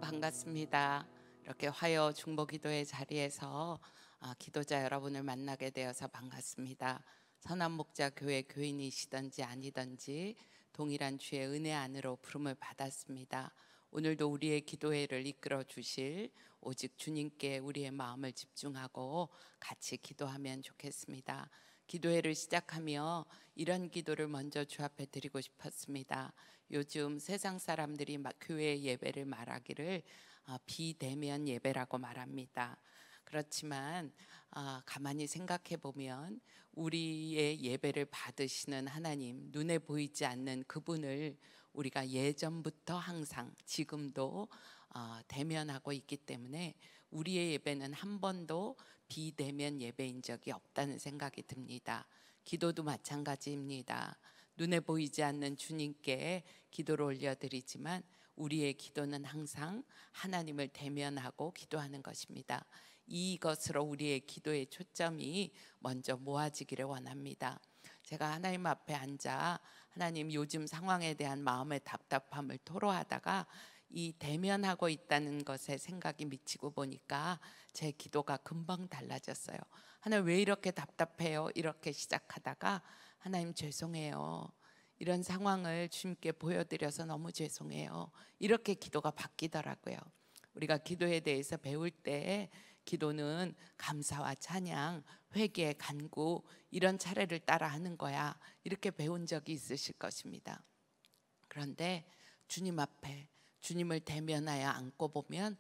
반갑습니다. 이렇게 화요 중보기도의 자리에서 기도자 여러분을 만나게 되어서 반갑습니다. 선한목자 교회 교인이시든지 아니든지 동일한 주의 은혜 안으로 부름을 받았습니다. 오늘도 우리의 기도회를 이끌어 주실 오직 주님께 우리의 마음을 집중하고 같이 기도하면 좋겠습니다. 기도회를 시작하며 이런 기도를 먼저 주 앞에 드리고 싶었습니다. 요즘 세상 사람들이 교회 예배를 말하기를 비대면 예배라고 말합니다. 그렇지만 가만히 생각해 보면 우리의 예배를 받으시는 하나님, 눈에 보이지 않는 그분을 우리가 예전부터 항상 지금도 대면하고 있기 때문에 우리의 예배는 한 번도 비대면 예배인 적이 없다는 생각이 듭니다. 기도도 마찬가지입니다. 눈에 보이지 않는 주님께 기도를 올려드리지만 우리의 기도는 항상 하나님을 대면하고 기도하는 것입니다. 이것으로 우리의 기도의 초점이 먼저 모아지기를 원합니다. 제가 하나님 앞에 앉아 하나님 요즘 상황에 대한 마음의 답답함을 토로하다가 이 대면하고 있다는 것에 생각이 미치고 보니까 제 기도가 금방 달라졌어요. 하나님 왜 이렇게 답답해요? 이렇게 시작하다가 하나님 죄송해요. 이런 상황을 주님께 보여드려서 너무 죄송해요. 이렇게 기도가 바뀌더라고요. 우리가 기도에 대해서 배울 때 기도는 감사와 찬양, 회개, 간구 이런 차례를 따라 하는 거야. 이렇게 배운 적이 있으실 것입니다. 그런데 주님 앞에 주님을 대면하여 앉고 보면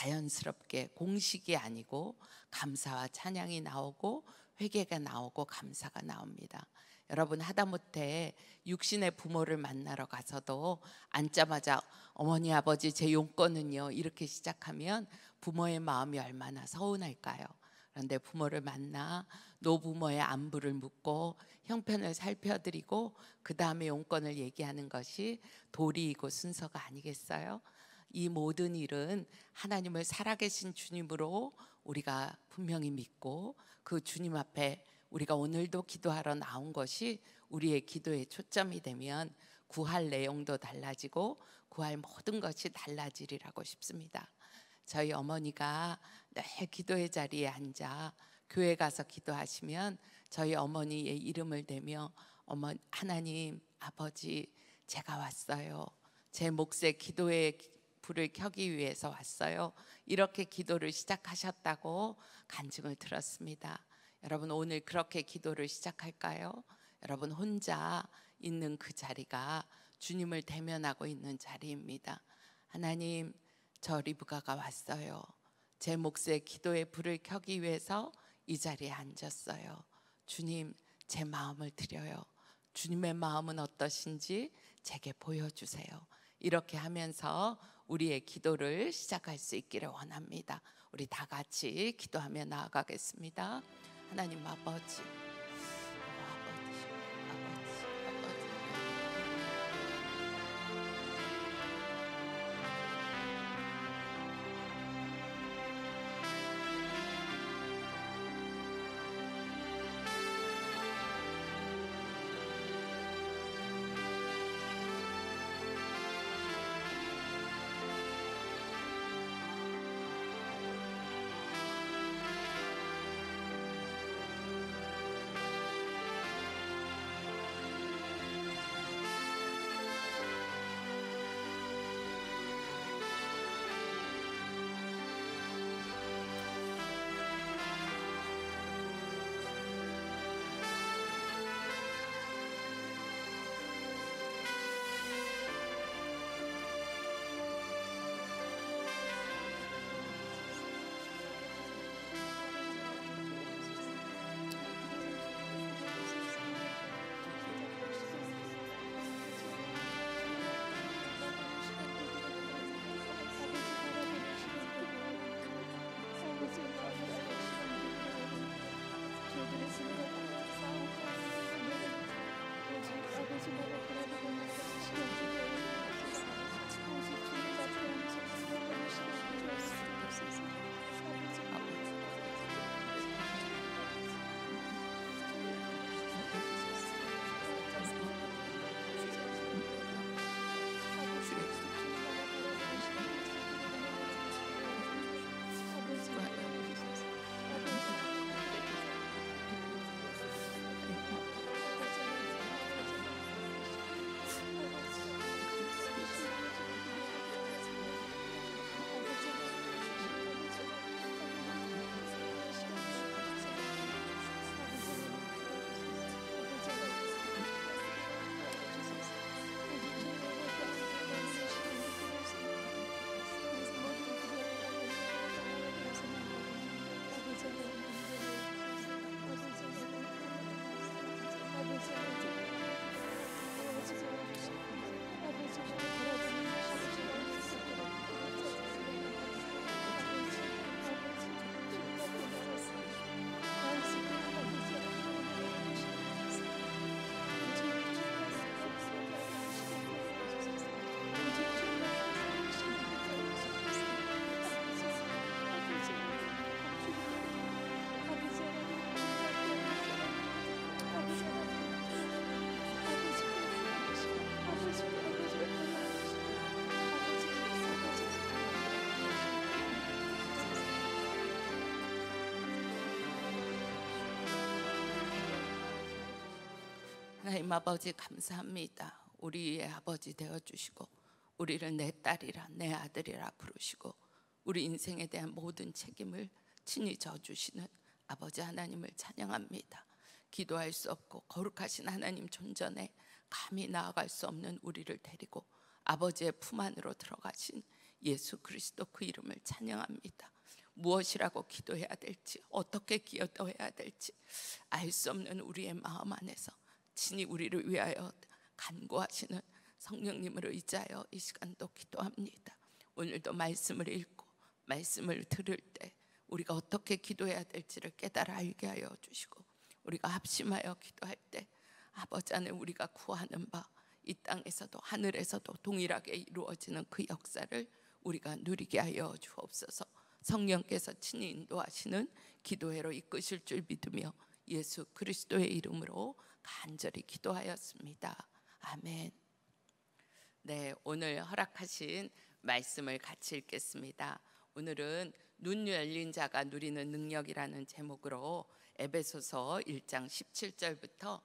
자연스럽게 공식이 아니고 감사와 찬양이 나오고 회개가 나오고 감사가 나옵니다. 여러분 하다못해 육신의 부모를 만나러 가서도 앉자마자 어머니 아버지 제 용건은요 이렇게 시작하면 부모의 마음이 얼마나 서운할까요? 그런데 부모를 만나 노부모의 안부를 묻고 형편을 살펴드리고 그 다음에 용건을 얘기하는 것이 도리이고 순서가 아니겠어요? 이 모든 일은 하나님을 살아계신 주님으로 우리가 분명히 믿고 그 주님 앞에 우리가 오늘도 기도하러 나온 것이 우리의 기도의 초점이 되면 구할 내용도 달라지고 구할 모든 것이 달라지리라고 싶습니다. 저희 어머니가 늘 기도의 자리에 앉아 교회 가서 기도하시면 저희 어머니의 이름을 대며 하나님 아버지 제가 왔어요. 제 몫에 기도의 불을 켜기 위해서 왔어요. 이렇게 기도를 시작하셨다고 간증을 들었습니다. 여러분 오늘 그렇게 기도를 시작할까요? 여러분 혼자 있는 그 자리가 주님을 대면하고 있는 자리입니다. 하나님 저 리브가가 왔어요. 제 몫에 기도의 불을 켜기 위해서 이 자리에 앉았어요. 주님 제 마음을 드려요. 주님의 마음은 어떠신지 제게 보여주세요. 이렇게 하면서 우리의 기도를 시작할 수 있기를 원합니다. 우리 다 같이 기도하며 나아가겠습니다. 하나님 아버지 하나님 아버지 감사합니다. 우리의 아버지 되어주시고 우리를 내 딸이라 내 아들이라 부르시고 우리 인생에 대한 모든 책임을 친히 져주시는 아버지 하나님을 찬양합니다. 기도할 수 없고 거룩하신 하나님 존전에 감히 나아갈 수 없는 우리를 데리고 아버지의 품 안으로 들어가신 예수 그리스도 그 이름을 찬양합니다. 무엇이라고 기도해야 될지 어떻게 기도해야 될지 알 수 없는 우리의 마음 안에서 친히 우리를 위하여 간구하시는 성령님을 의지하여 이 시간도 기도합니다. 오늘도 말씀을 읽고 말씀을 들을 때 우리가 어떻게 기도해야 될지를 깨달아 알게 하여 주시고 우리가 합심하여 기도할 때 아버지 안에 우리가 구하는 바 이 땅에서도 하늘에서도 동일하게 이루어지는 그 역사를 우리가 누리게 하여 주옵소서. 성령께서 친히 인도하시는 기도회로 이끄실 줄 믿으며 예수 그리스도의 이름으로 간절히 기도하였습니다. 아멘. 네, 오늘 허락하신 말씀을 같이 읽겠습니다. 오늘은 눈 열린 자가 누리는 능력이라는 제목으로 에베소서 1장 17절부터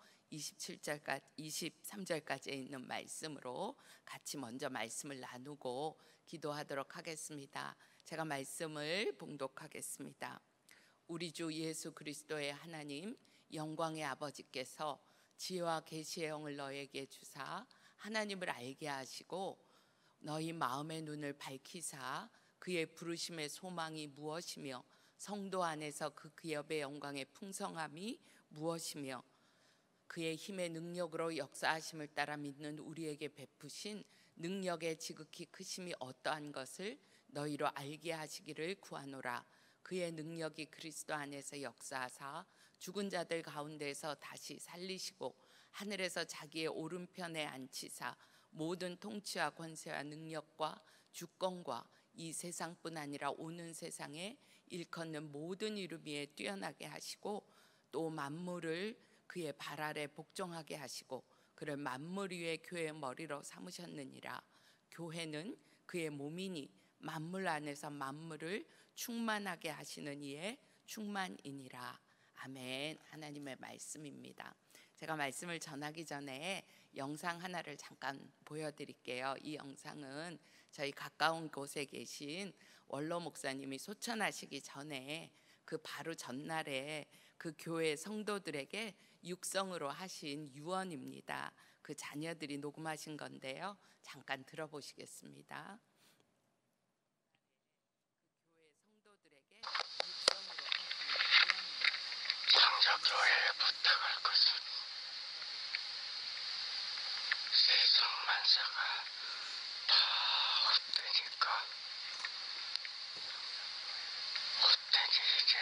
23절까지에 있는 말씀으로 같이 먼저 말씀을 나누고 기도하도록 하겠습니다. 제가 말씀을 봉독하겠습니다. 우리 주 예수 그리스도의 하나님 영광의 아버지께서 지혜와 계시의 영을 너에게 주사 하나님을 알게 하시고 너희 마음의 눈을 밝히사 그의 부르심의 소망이 무엇이며 성도 안에서 그 기업의 영광의 풍성함이 무엇이며 그의 힘의 능력으로 역사하심을 따라 믿는 우리에게 베푸신 능력의 지극히 크심이 어떠한 것을 너희로 알게 하시기를 구하노라. 그의 능력이 그리스도 안에서 역사하사 죽은 자들 가운데서 다시 살리시고 하늘에서 자기의 오른편에 앉히사 모든 통치와 권세와 능력과 주권과 이 세상뿐 아니라 오는 세상에 일컫는 모든 이름 위에 뛰어나게 하시고 또 만물을 그의 발 아래 복종하게 하시고 그를 만물 위에 교회의 머리로 삼으셨느니라. 교회는 그의 몸이니 만물 안에서 만물을 충만하게 하시는 이의 충만이니라. 아멘. 하나님의 말씀입니다. 제가 말씀을 전하기 전에 영상 하나를 잠깐 보여드릴게요. 이 영상은 저희 가까운 곳에 계신 원로 목사님이 소천하시기 전에 그 바로 전날에 그 교회 성도들에게 육성으로 하신 유언입니다. 그 자녀들이 녹음하신 건데요. 잠깐 들어보시겠습니다. 창조교회에 부탁할 것은 세상 만사가 다 헛되니까 헛된 일에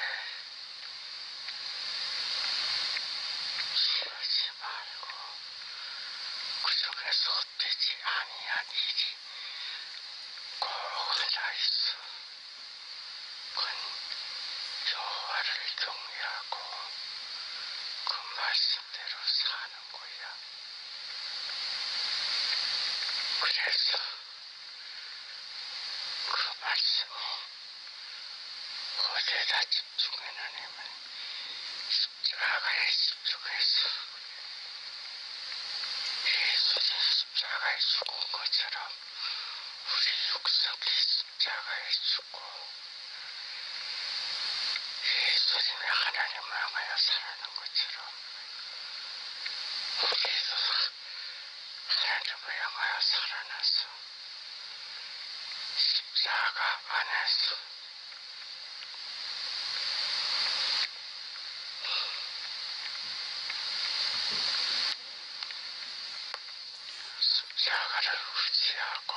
취하지 말고 그 중에서 헛되지 아니한 일이 꼭 하나 있어. 그건 여호와를 경외하고 그 말씀대로 사는 거야. 그래서 그 말씀이 어디에다 집중해놓으면 십자가에 집중해서 예수님 십자가에 죽은 것처럼 우리 육성이 십자가에 죽고 예수님이 하나님을 향하여 살아가는 것처럼 우리도 하나님을 향하여 살아나서 십자가 안에서 십자가를 의지하고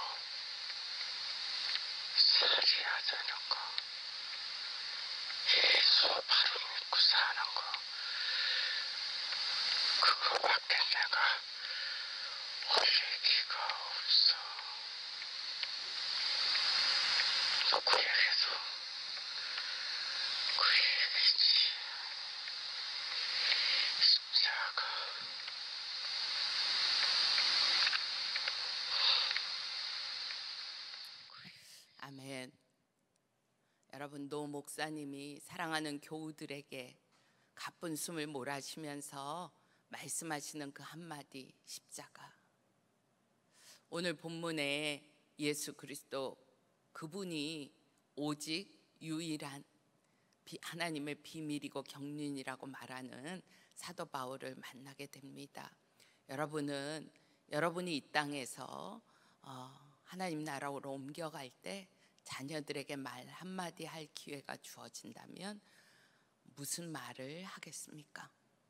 살아야 되는 거, 예수 바로 믿고 사는 거, 그거밖에 내가 올리기가 없어. 누구에게도 그 얘기지. 십자가. 아멘. 여러분, 노 목사님이 사랑하는 교우들에게 가쁜 숨을 몰아쉬면서 말씀하시는 그 한마디 십자가. 오늘 본문에 예수 그리스도 그분이 오직 유일한 하나님의 비밀이고 경륜이라고 말하는 사도 바울을 만나게 됩니다. 여러분이 이 땅에서 하나님 나라로 옮겨갈 때 자녀들에게 말 한마디 할 기회가 주어진다면 무슨 말을 하겠습니까?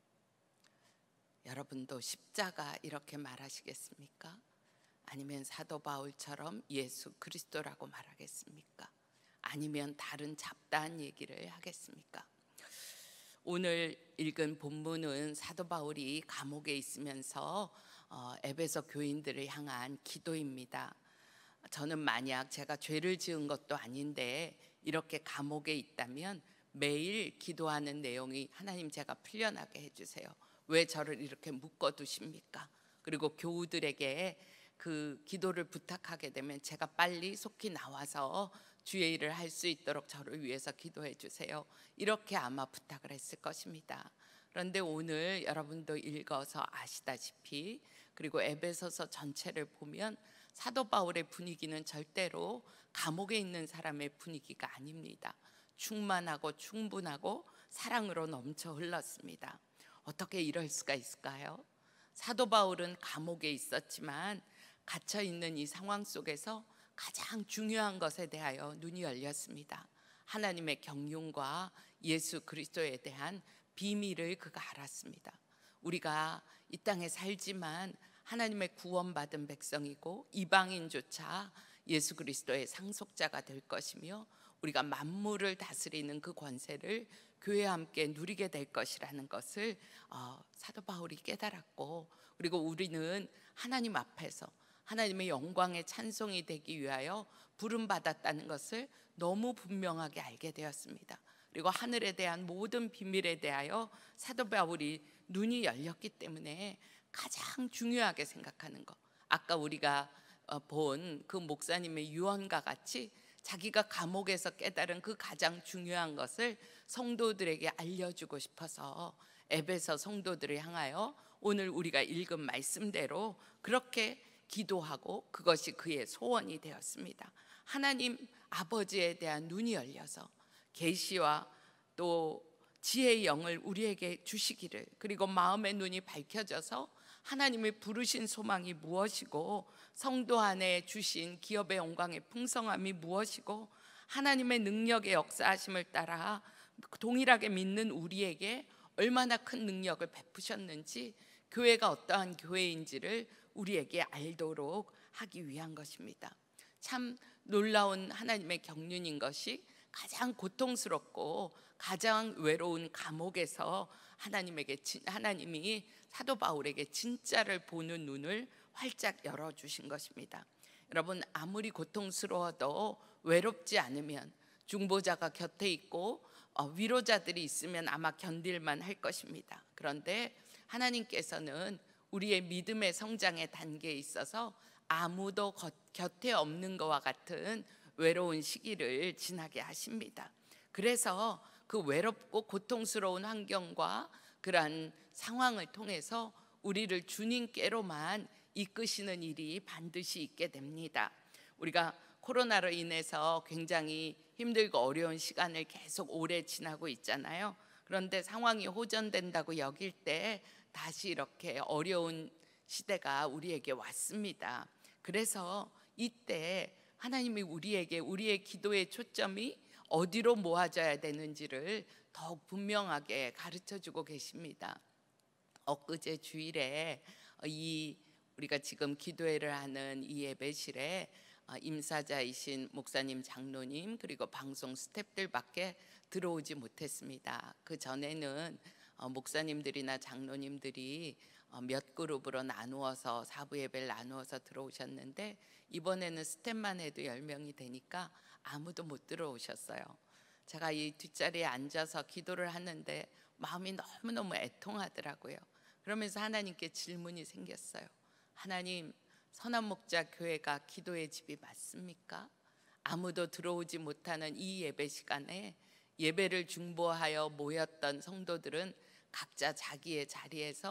여러분도 십자가 이렇게 말하시겠습니까? 아니면 사도 바울처럼 예수 그리스도라고 말하겠습니까? 아니면 다른 잡다한 얘기를 하겠습니까? 오늘 읽은 본문은 사도 바울이 감옥에 있으면서 에베소 교인들을 향한 기도입니다. 저는 만약 제가 죄를 지은 것도 아닌데 이렇게 감옥에 있다면 매일 기도하는 내용이 하나님 제가 풀려나게 해주세요. 왜 저를 이렇게 묶어두십니까? 그리고 교우들에게 그 기도를 부탁하게 되면 제가 빨리 속히 나와서 주의 일을 할 수 있도록 저를 위해서 기도해 주세요. 이렇게 아마 부탁을 했을 것입니다. 그런데 오늘 여러분도 읽어서 아시다시피 그리고 에베소서 전체를 보면 사도 바울의 분위기는 절대로 감옥에 있는 사람의 분위기가 아닙니다. 충만하고 충분하고 사랑으로 넘쳐 흘렀습니다. 어떻게 이럴 수가 있을까요? 사도 바울은 감옥에 있었지만 갇혀 있는 이 상황 속에서 가장 중요한 것에 대하여 눈이 열렸습니다. 하나님의 경륜과 예수 그리스도에 대한 비밀을 그가 알았습니다. 우리가 이 땅에 살지만 하나님의 구원받은 백성이고 이방인조차 예수 그리스도의 상속자가 될 것이며 우리가 만물을 다스리는 그 권세를 교회와 함께 누리게 될 것이라는 것을 사도 바울이 깨달았고, 그리고 우리는 하나님 앞에서 하나님의 영광의 찬송이 되기 위하여 부름받았다는 것을 너무 분명하게 알게 되었습니다. 그리고 하늘에 대한 모든 비밀에 대하여 사도 바울이 눈이 열렸기 때문에 가장 중요하게 생각하는 것, 아까 우리가 본 그 목사님의 유언과 같이 자기가 감옥에서 깨달은 그 가장 중요한 것을 성도들에게 알려주고 싶어서 에베소 성도들을 향하여 오늘 우리가 읽은 말씀대로 그렇게 기도하고 그것이 그의 소원이 되었습니다. 하나님 아버지에 대한 눈이 열려서 계시와 또 지혜의 영을 우리에게 주시기를, 그리고 마음의 눈이 밝혀져서 하나님의 부르신 소망이 무엇이고 성도 안에 주신 기업의 영광의 풍성함이 무엇이고 하나님의 능력의 역사하심을 따라 동일하게 믿는 우리에게 얼마나 큰 능력을 베푸셨는지, 교회가 어떠한 교회인지를 우리에게 알도록 하기 위한 것입니다. 참 놀라운 하나님의 경륜인 것이 가장 고통스럽고 가장 외로운 감옥에서 하나님이 사도 바울에게 진짜를 보는 눈을 활짝 열어주신 것입니다. 여러분, 아무리 고통스러워도 외롭지 않으면, 중보자가 곁에 있고 위로자들이 있으면 아마 견딜만 할 것입니다. 그런데 하나님께서는 우리의 믿음의 성장의 단계에 있어서 아무도 곁에 없는 것과 같은 외로운 시기를 지나게 하십니다. 그래서 그 외롭고 고통스러운 환경과 그러한 상황을 통해서 우리를 주님께로만 이끄시는 일이 반드시 있게 됩니다. 우리가 코로나로 인해서 굉장히 힘들고 어려운 시간을 계속 오래 지나고 있잖아요. 그런데 상황이 호전된다고 여길 때 다시 이렇게 어려운 시대가 우리에게 왔습니다. 그래서 이때 하나님이 우리의 기도의 초점이 어디로 모아져야 되는지를 더욱 분명하게 가르쳐주고 계십니다. 엊그제 주일에 우리가 지금 기도회를 하는 이 예배실에 임사자이신 목사님, 장로님, 그리고 방송 스태프들밖에 들어오지 못했습니다. 그 전에는 목사님들이나 장로님들이 몇 그룹으로 나누어서 사부 예배를 나누어서 들어오셨는데 이번에는 스텝만 해도 10명이 되니까 아무도 못 들어오셨어요. 제가 이 뒷자리에 앉아서 기도를 하는데 마음이 너무너무 애통하더라고요. 그러면서 하나님께 질문이 생겼어요. 하나님, 선한목자교회가 기도의 집이 맞습니까? 아무도 들어오지 못하는 이 예배 시간에 예배를 중보하여 모였던 성도들은 각자 자기의 자리에서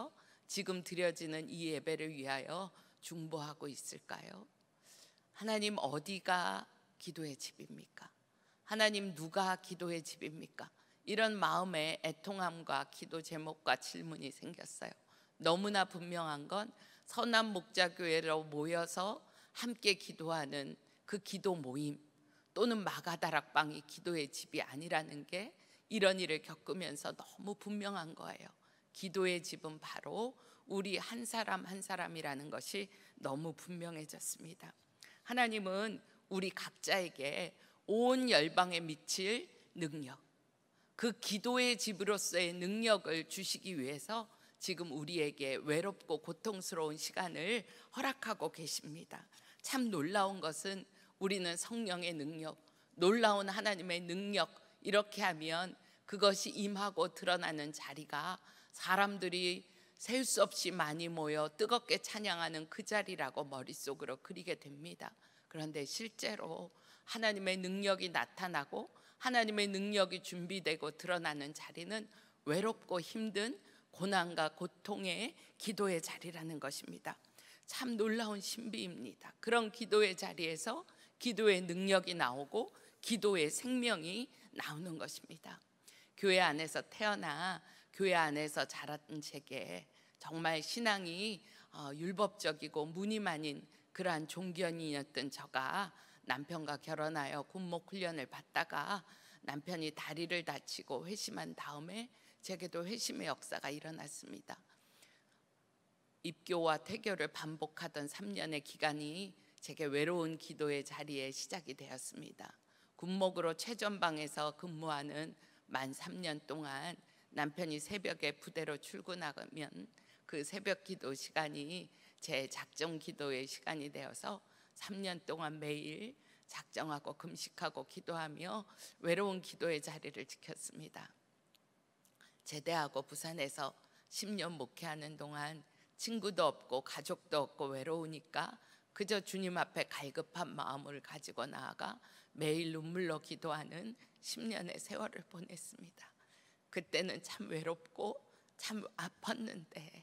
지금 드려지는 이 예배를 위하여 중보하고 있을까요? 하나님, 어디가 기도의 집입니까? 하나님, 누가 기도의 집입니까? 이런 마음의 애통함과 기도 제목과 질문이 생겼어요. 너무나 분명한 건 선한 목자교회로 모여서 함께 기도하는 그 기도 모임 또는 마가다락방이 기도의 집이 아니라는 게 이런 일을 겪으면서 너무 분명한 거예요. 기도의 집은 바로 우리 한 사람 한 사람이라는 것이 너무 분명해졌습니다. 하나님은 우리 각자에게 온 열방에 미칠 능력, 그 기도의 집으로서의 능력을 주시기 위해서 지금 우리에게 외롭고 고통스러운 시간을 허락하고 계십니다. 참 놀라운 것은 우리는 성령의 능력, 놀라운 하나님의 능력, 이렇게 하면 그것이 임하고 드러나는 자리가 사람들이 셀 수 없이 많이 모여 뜨겁게 찬양하는 그 자리라고 머릿속으로 그리게 됩니다. 그런데 실제로 하나님의 능력이 나타나고 하나님의 능력이 준비되고 드러나는 자리는 외롭고 힘든 고난과 고통의 기도의 자리라는 것입니다. 참 놀라운 신비입니다. 그런 기도의 자리에서 기도의 능력이 나오고 기도의 생명이 나오는 것입니다. 교회 안에서 태어나 교회 안에서 자란 제게 정말 신앙이 율법적이고 무늬 아닌 그러한 종견이었던 저가 남편과 결혼하여 군목 훈련을 받다가 남편이 다리를 다치고 회심한 다음에 제게도 회심의 역사가 일어났습니다. 입교와 퇴교를 반복하던 3년의 기간이 제게 외로운 기도의 자리에 시작이 되었습니다. 군목으로 최전방에서 근무하는 만 3년 동안 남편이 새벽에 부대로 출근하면 그 새벽 기도 시간이 제 작정 기도의 시간이 되어서 3년 동안 매일 작정하고 금식하고 기도하며 외로운 기도의 자리를 지켰습니다. 제대하고 부산에서 10년 목회하는 동안 친구도 없고 가족도 없고 외로우니까 그저 주님 앞에 갈급한 마음을 가지고 나아가 매일 눈물로 기도하는 10년의 세월을 보냈습니다. 그때는 참 외롭고 참 아팠는데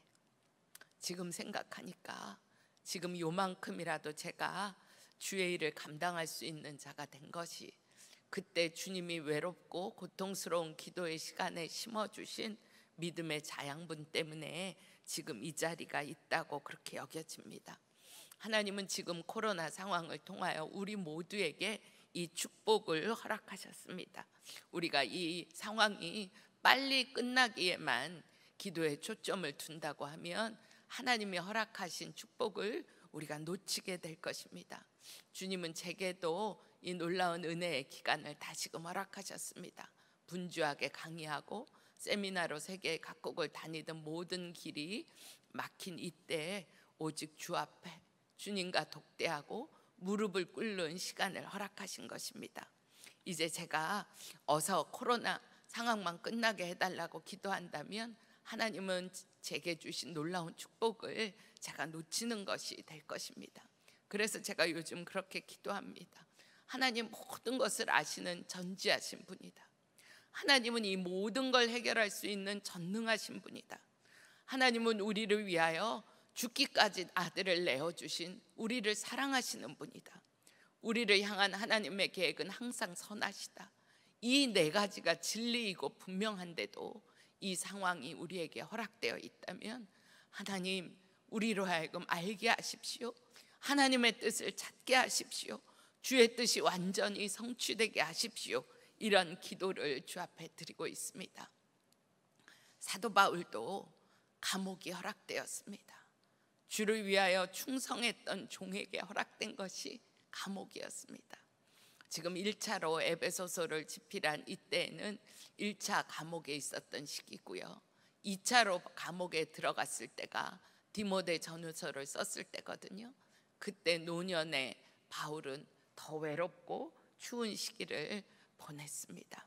지금 생각하니까 지금 요만큼이라도 제가 주의 일을 감당할 수 있는 자가 된 것이 그때 주님이 외롭고 고통스러운 기도의 시간에 심어주신 믿음의 자양분 때문에 지금 이 자리가 있다고 그렇게 여겨집니다. 하나님은 지금 코로나 상황을 통하여 우리 모두에게 이 축복을 허락하셨습니다. 우리가 이 상황이 빨리 끝나기에만 기도에 초점을 둔다고 하면 하나님이 허락하신 축복을 우리가 놓치게 될 것입니다. 주님은 제게도 이 놀라운 은혜의 기간을 다시금 허락하셨습니다. 분주하게 강의하고 세미나로 세계 각국을 다니던 모든 길이 막힌 이때에 오직 주 앞에 주님과 독대하고 무릎을 꿇는 시간을 허락하신 것입니다. 이제 제가 어서 코로나 상황만 끝나게 해달라고 기도한다면 하나님은 제게 주신 놀라운 축복을 제가 놓치는 것이 될 것입니다. 그래서 제가 요즘 그렇게 기도합니다. 하나님, 모든 것을 아시는 전지하신 분이다. 하나님은 이 모든 걸 해결할 수 있는 전능하신 분이다. 하나님은 우리를 위하여 죽기까지 아들을 내어주신 우리를 사랑하시는 분이다. 우리를 향한 하나님의 계획은 항상 선하시다. 이 네 가지가 진리이고 분명한데도 이 상황이 우리에게 허락되어 있다면 하나님, 우리로 하여금 알게 하십시오. 하나님의 뜻을 찾게 하십시오. 주의 뜻이 완전히 성취되게 하십시오. 이런 기도를 주 앞에 드리고 있습니다. 사도 바울도 감옥이 허락되었습니다. 주를 위하여 충성했던 종에게 허락된 것이 감옥이었습니다. 지금 1차로 에베소서를 집필한 이때에는 1차 감옥에 있었던 시기고요. 2차로 감옥에 들어갔을 때가 디모데 전후서를 썼을 때거든요. 그때 노년의 바울은 더 외롭고 추운 시기를 보냈습니다.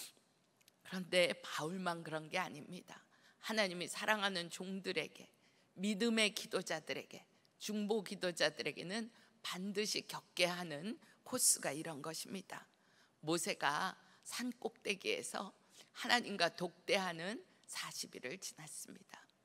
그런데 바울만 그런 게 아닙니다. 하나님이 사랑하는 종들에게, 믿음의 기도자들에게, 중보 기도자들에게는 반드시 겪게 하는 코스가 이런 것입니다. 모세가 산 꼭대기에서 하나님과 독대하는 40일을 지났습니다.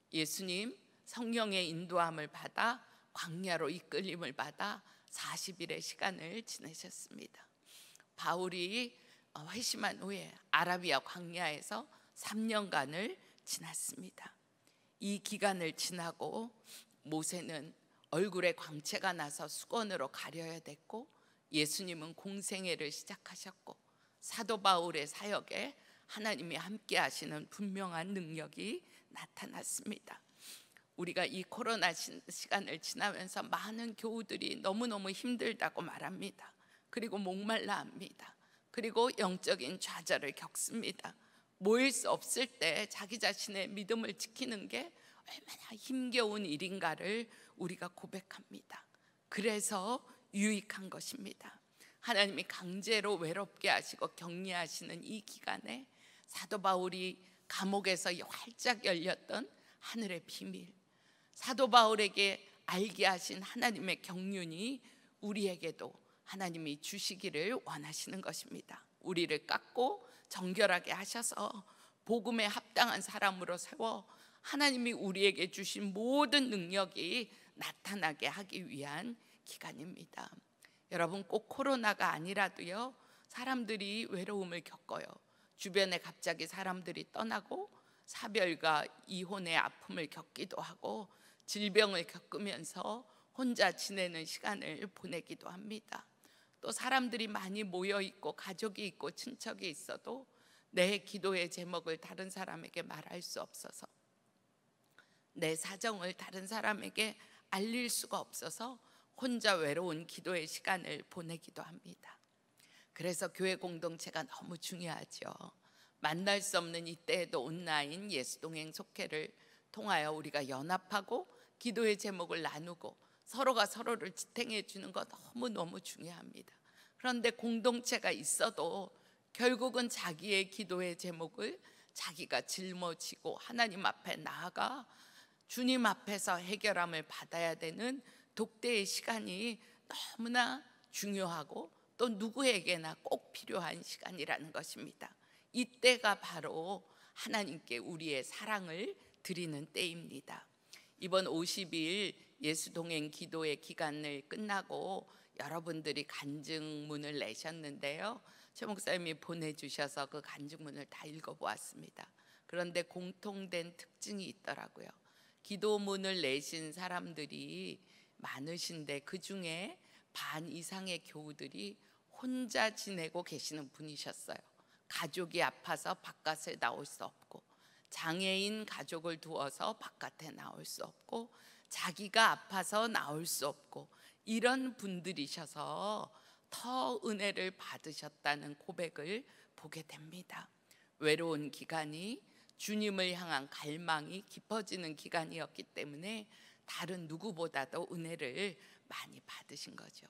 예수님 성령의 인도함을 받아 광야로 이끌림을 받아 40일의 시간을 지내셨습니다. 바울이 회심한 후에 아라비아 광야에서 3년간을 지났습니다. 이 기간을 지나고 모세는 얼굴에 광채가 나서 수건으로 가려야 됐고, 예수님은 공생애를 시작하셨고, 사도 바울의 사역에 하나님이 함께 하시는 분명한 능력이 나타났습니다. 우리가 이 코로나 시간을 지나면서 많은 교우들이 너무너무 힘들다고 말합니다. 그리고 목말라 합니다. 그리고 영적인 좌절을 겪습니다. 모일 수 없을 때 자기 자신의 믿음을 지키는 게 얼마나 힘겨운 일인가를 우리가 고백합니다. 그래서 유익한 것입니다. 하나님이 강제로 외롭게 하시고 격리하시는 이 기간에 사도 바울이 감옥에서 활짝 열렸던 하늘의 비밀, 사도 바울에게 알게 하신 하나님의 경륜이 우리에게도 하나님이 주시기를 원하시는 것입니다. 우리를 깎고 정결하게 하셔서 복음에 합당한 사람으로 세워 하나님이 우리에게 주신 모든 능력이 나타나게 하기 위한 기간입니다. 여러분, 꼭 코로나가 아니라도요, 사람들이 외로움을 겪어요. 주변에 갑자기 사람들이 떠나고 사별과 이혼의 아픔을 겪기도 하고 질병을 겪으면서 혼자 지내는 시간을 보내기도 합니다. 또 사람들이 많이 모여 있고 가족이 있고 친척이 있어도 내 기도의 제목을 다른 사람에게 말할 수 없어서, 내 사정을 다른 사람에게 알릴 수가 없어서 혼자 외로운 기도의 시간을 보내기도 합니다. 그래서 교회 공동체가 너무 중요하죠. 만날 수 없는 이때에도 온라인 예수동행 속회를 통하여 우리가 연합하고 기도의 제목을 나누고 서로가 서로를 지탱해 주는 것 너무너무 중요합니다. 그런데 공동체가 있어도 결국은 자기의 기도의 제목을 자기가 짊어지고 하나님 앞에 나아가 주님 앞에서 해결함을 받아야 되는 독대의 시간이 너무나 중요하고 또 누구에게나 꼭 필요한 시간이라는 것입니다. 이때가 바로 하나님께 우리의 사랑을 드리는 때입니다. 이번 50일 예수동행 기도의 기간을 끝나고 여러분들이 간증문을 내셨는데요, 최 목사님이 보내주셔서 그 간증문을 다 읽어보았습니다. 그런데 공통된 특징이 있더라고요. 기도문을 내신 사람들이 많으신데 그 중에 반 이상의 교우들이 혼자 지내고 계시는 분이셨어요. 가족이 아파서 바깥에 나올 수 없고, 장애인 가족을 두어서 바깥에 나올 수 없고, 자기가 아파서 나올 수 없고, 이런 분들이셔서 더 은혜를 받으셨다는 고백을 보게 됩니다. 외로운 기간이 주님을 향한 갈망이 깊어지는 기간이었기 때문에 다른 누구보다도 은혜를 많이 받으신 거죠.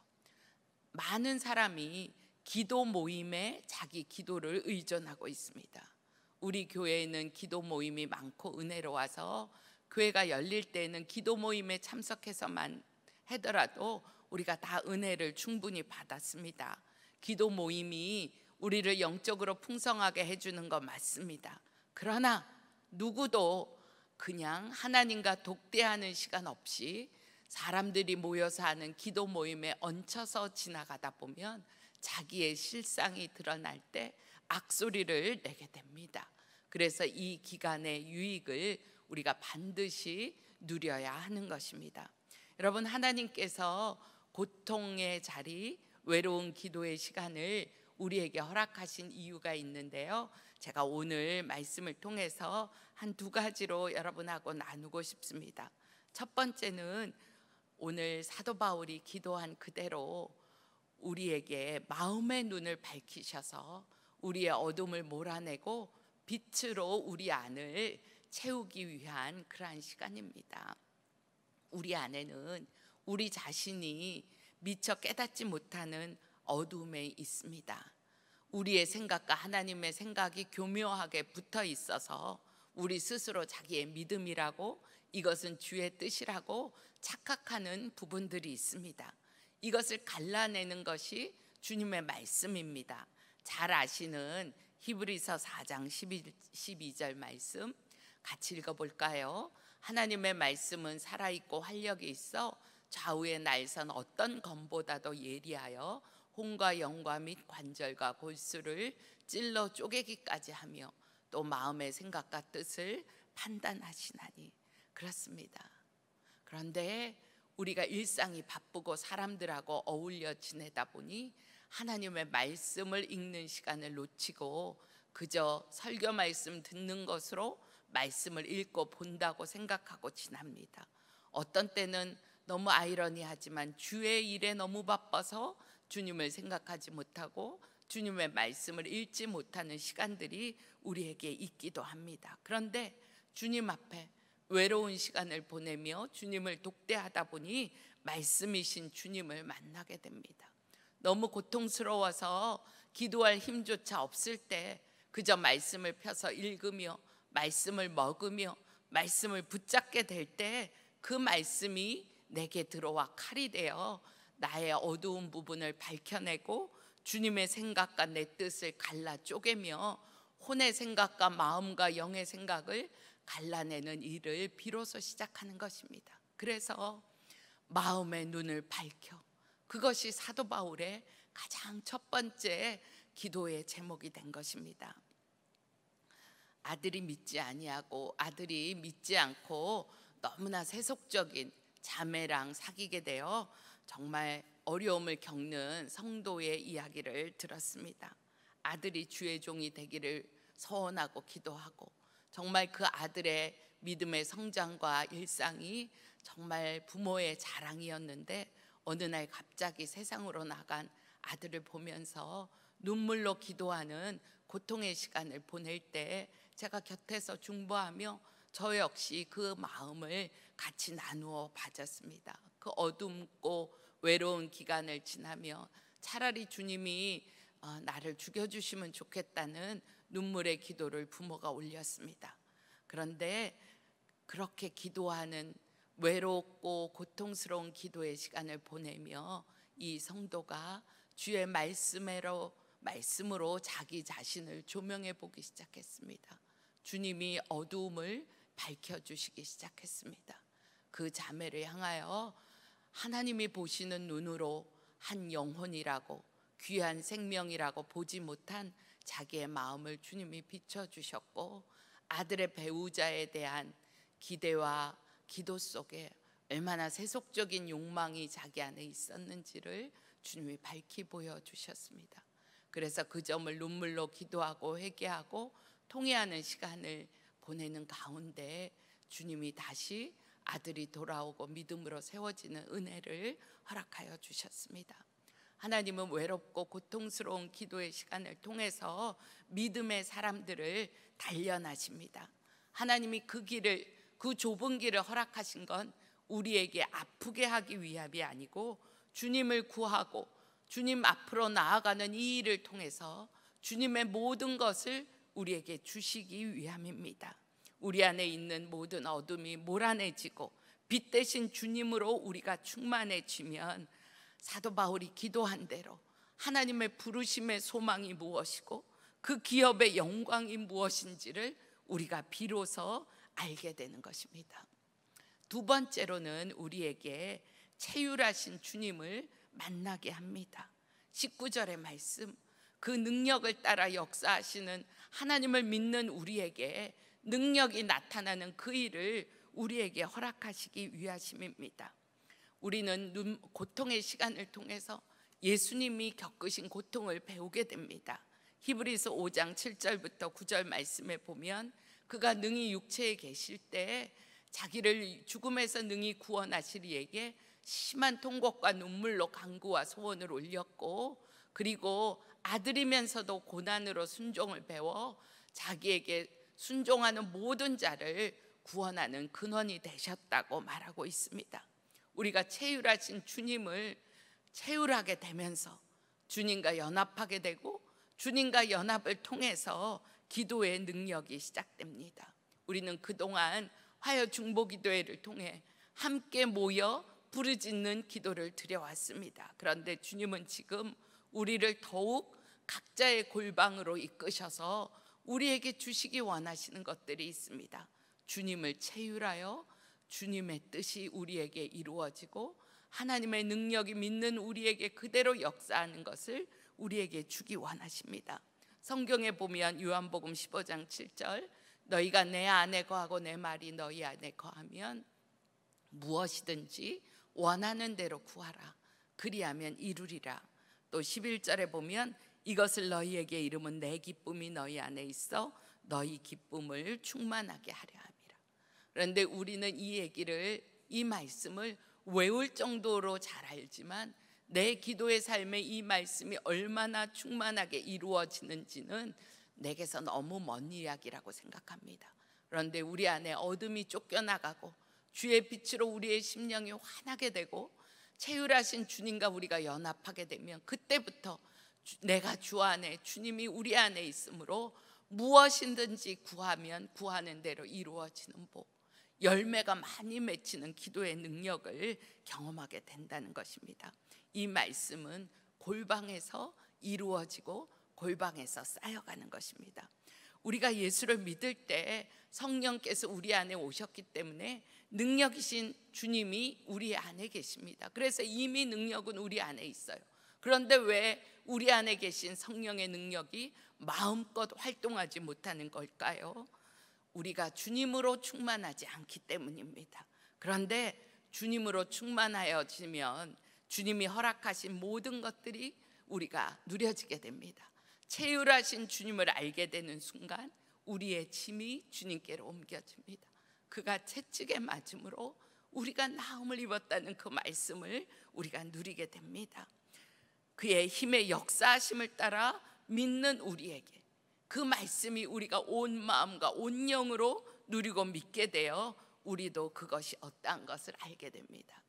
많은 사람이 기도 모임에 자기 기도를 의존하고 있습니다. 우리 교회에는 기도 모임이 많고 은혜로워서 교회가 열릴 때는 기도 모임에 참석해서만 하더라도 우리가 다 은혜를 충분히 받았습니다. 기도 모임이 우리를 영적으로 풍성하게 해주는 거 맞습니다. 그러나 누구도 그냥 하나님과 독대하는 시간 없이 사람들이 모여서 하는 기도 모임에 얹혀서 지나가다 보면 자기의 실상이 드러날 때 악소리를 내게 됩니다. 그래서 이 기간의 유익을 우리가 반드시 누려야 하는 것입니다. 여러분, 하나님께서 고통의 자리, 외로운 기도의 시간을 우리에게 허락하신 이유가 있는데요, 제가 오늘 말씀을 통해서 한 두 가지로 여러분하고 나누고 싶습니다. 첫 번째는 오늘 사도 바울이 기도한 그대로 우리에게 마음의 눈을 밝히셔서 우리의 어둠을 몰아내고 빛으로 우리 안을 채우기 위한 그러한 시간입니다. 우리 안에는 우리 자신이 미처 깨닫지 못하는 어둠에 있습니다. 우리의 생각과 하나님의 생각이 교묘하게 붙어 있어서 우리 스스로 자기의 믿음이라고, 이것은 주의 뜻이라고 착각하는 부분들이 있습니다. 이것을 갈라내는 것이 주님의 말씀입니다. 잘 아시는 히브리서 4장 12절 말씀 같이 읽어볼까요? 하나님의 말씀은 살아있고 활력이 있어 좌우의 날선 어떤 검보다도 예리하여 혼과 영과 및 관절과 골수를 찔러 쪼개기까지 하며 또 마음의 생각과 뜻을 판단하시나니. 그렇습니다. 그런데 우리가 일상이 바쁘고 사람들하고 어울려 지내다 보니 하나님의 말씀을 읽는 시간을 놓치고 그저 설교 말씀 듣는 것으로 말씀을 읽고 본다고 생각하고 지납니다. 어떤 때는 너무 아이러니하지만 주의 일에 너무 바빠서 주님을 생각하지 못하고 주님의 말씀을 읽지 못하는 시간들이 우리에게 있기도 합니다. 그런데 주님 앞에 외로운 시간을 보내며 주님을 독대하다 보니 말씀이신 주님을 만나게 됩니다. 너무 고통스러워서 기도할 힘조차 없을 때 그저 말씀을 펴서 읽으며 말씀을 먹으며 말씀을 붙잡게 될 때 그 말씀이 내게 들어와 칼이 되어 나의 어두운 부분을 밝혀내고 주님의 생각과 내 뜻을 갈라 쪼개며 혼의 생각과 마음과 영의 생각을 갈라내는 일을 비로소 시작하는 것입니다. 그래서 마음의 눈을 밝혀, 그것이 사도 바울의 가장 첫 번째 기도의 제목이 된 것입니다. 아들이 믿지 아니하고 아들이 믿지 않고 너무나 세속적인 자매랑 사귀게 되어 정말 어려움을 겪는 성도의 이야기를 들었습니다. 아들이 주의 종이 되기를 소원하고 기도하고 정말 그 아들의 믿음의 성장과 일상이 정말 부모의 자랑이었는데 어느 날 갑자기 세상으로 나간 아들을 보면서 눈물로 기도하는 고통의 시간을 보낼 때 제가 곁에서 중보하며 저 역시 그 마음을 같이 나누어 봐줬습니다. 그 어둡고 외로운 기간을 지나며 차라리 주님이 나를 죽여주시면 좋겠다는 눈물의 기도를 부모가 올렸습니다. 그런데 그렇게 기도하는 외롭고 고통스러운 기도의 시간을 보내며 이 성도가 주의 말씀으로 자기 자신을 조명해 보기 시작했습니다. 주님이 어두움을 밝혀주시기 시작했습니다. 그 자매를 향하여 하나님이 보시는 눈으로 한 영혼이라고 귀한 생명이라고 보지 못한 자기의 마음을 주님이 비춰주셨고 아들의 배우자에 대한 기대와 기도 속에 얼마나 세속적인 욕망이 자기 안에 있었는지를 주님이 밝히 보여주셨습니다. 그래서 그 점을 눈물로 기도하고 회개하고 통회하는 시간을 보내는 가운데 주님이 다시 아들이 돌아오고 믿음으로 세워지는 은혜를 허락하여 주셨습니다. 하나님은 외롭고 고통스러운 기도의 시간을 통해서 믿음의 사람들을 단련하십니다. 하나님이 그 좁은 길을 허락하신 건 우리에게 아프게 하기 위함이 아니고 주님을 구하고 주님 앞으로 나아가는 이 일을 통해서 주님의 모든 것을 우리에게 주시기 위함입니다. 우리 안에 있는 모든 어둠이 몰아내지고 빛 대신 주님으로 우리가 충만해지면 사도 바울이 기도한 대로 하나님의 부르심의 소망이 무엇이고 그 기업의 영광이 무엇인지를 우리가 비로소 알게 되는 것입니다. 두 번째로는 우리에게 체휼하신 주님을 만나게 합니다. 19절의 말씀, 그 능력을 따라 역사하시는 하나님을 믿는 우리에게 능력이 나타나는 그 일을 우리에게 허락하시기 위하심입니다. 우리는 고통의 시간을 통해서 예수님이 겪으신 고통을 배우게 됩니다. 히브리서 5장 7절부터 9절 말씀에 보면 그가 능히 육체에 계실 때 자기를 죽음에서 능히 구원하실 이에게 심한 통곡과 눈물로 간구와 소원을 올렸고 그리고 아들이면서도 고난으로 순종을 배워 자기에게 순종하는 모든 자를 구원하는 근원이 되셨다고 말하고 있습니다. 우리가 체휼하신 주님을 체휼하게 되면서 주님과 연합하게 되고 주님과 연합을 통해서 기도의 능력이 시작됩니다. 우리는 그동안 화요 중보기도회를 통해 함께 모여 부르짖는 기도를 드려왔습니다. 그런데 주님은 지금 우리를 더욱 각자의 골방으로 이끄셔서 우리에게 주시기 원하시는 것들이 있습니다. 주님을 체휼하여 주님의 뜻이 우리에게 이루어지고 하나님의 능력이 믿는 우리에게 그대로 역사하는 것을 우리에게 주기 원하십니다. 성경에 보면 요한복음 15장 7절, 너희가 내 안에 거하고 내 말이 너희 안에 거하면 무엇이든지 원하는 대로 구하라. 그리하면 이루리라. 또 11절에 보면 이것을 너희에게 이름은 내 기쁨이 너희 안에 있어 너희 기쁨을 충만하게 하려 함이라. 그런데 우리는 이 말씀을 외울 정도로 잘 알지만 내 기도의 삶에 이 말씀이 얼마나 충만하게 이루어지는지는 내게서 너무 먼 이야기라고 생각합니다. 그런데 우리 안에 어둠이 쫓겨나가고 주의 빛으로 우리의 심령이 환하게 되고 체휼하신 주님과 우리가 연합하게 되면 그때부터 내가 주 안에, 주님이 우리 안에 있으므로 무엇이든지 구하면 구하는 대로 이루어지는 복, 열매가 많이 맺히는 기도의 능력을 경험하게 된다는 것입니다. 이 말씀은 골방에서 이루어지고 골방에서 쌓여가는 것입니다. 우리가 예수를 믿을 때 성령께서 우리 안에 오셨기 때문에 능력이신 주님이 우리 안에 계십니다. 그래서 이미 능력은 우리 안에 있어요. 그런데 왜 우리 안에 계신 성령의 능력이 마음껏 활동하지 못하는 걸까요? 우리가 주님으로 충만하지 않기 때문입니다. 그런데 주님으로 충만하여지면 주님이 허락하신 모든 것들이 우리가 누려지게 됩니다. 체휼하신 주님을 알게 되는 순간 우리의 짐이 주님께로 옮겨집니다. 그가 채찍에 맞음으로 우리가 나음을 입었다는 그 말씀을 우리가 누리게 됩니다. 그의 힘의 역사하심을 따라 믿는 우리에게 그 말씀이 우리가 온 마음과 온 영으로 누리고 믿게 되어 우리도 그것이 어떠한 것을 알게 됩니다.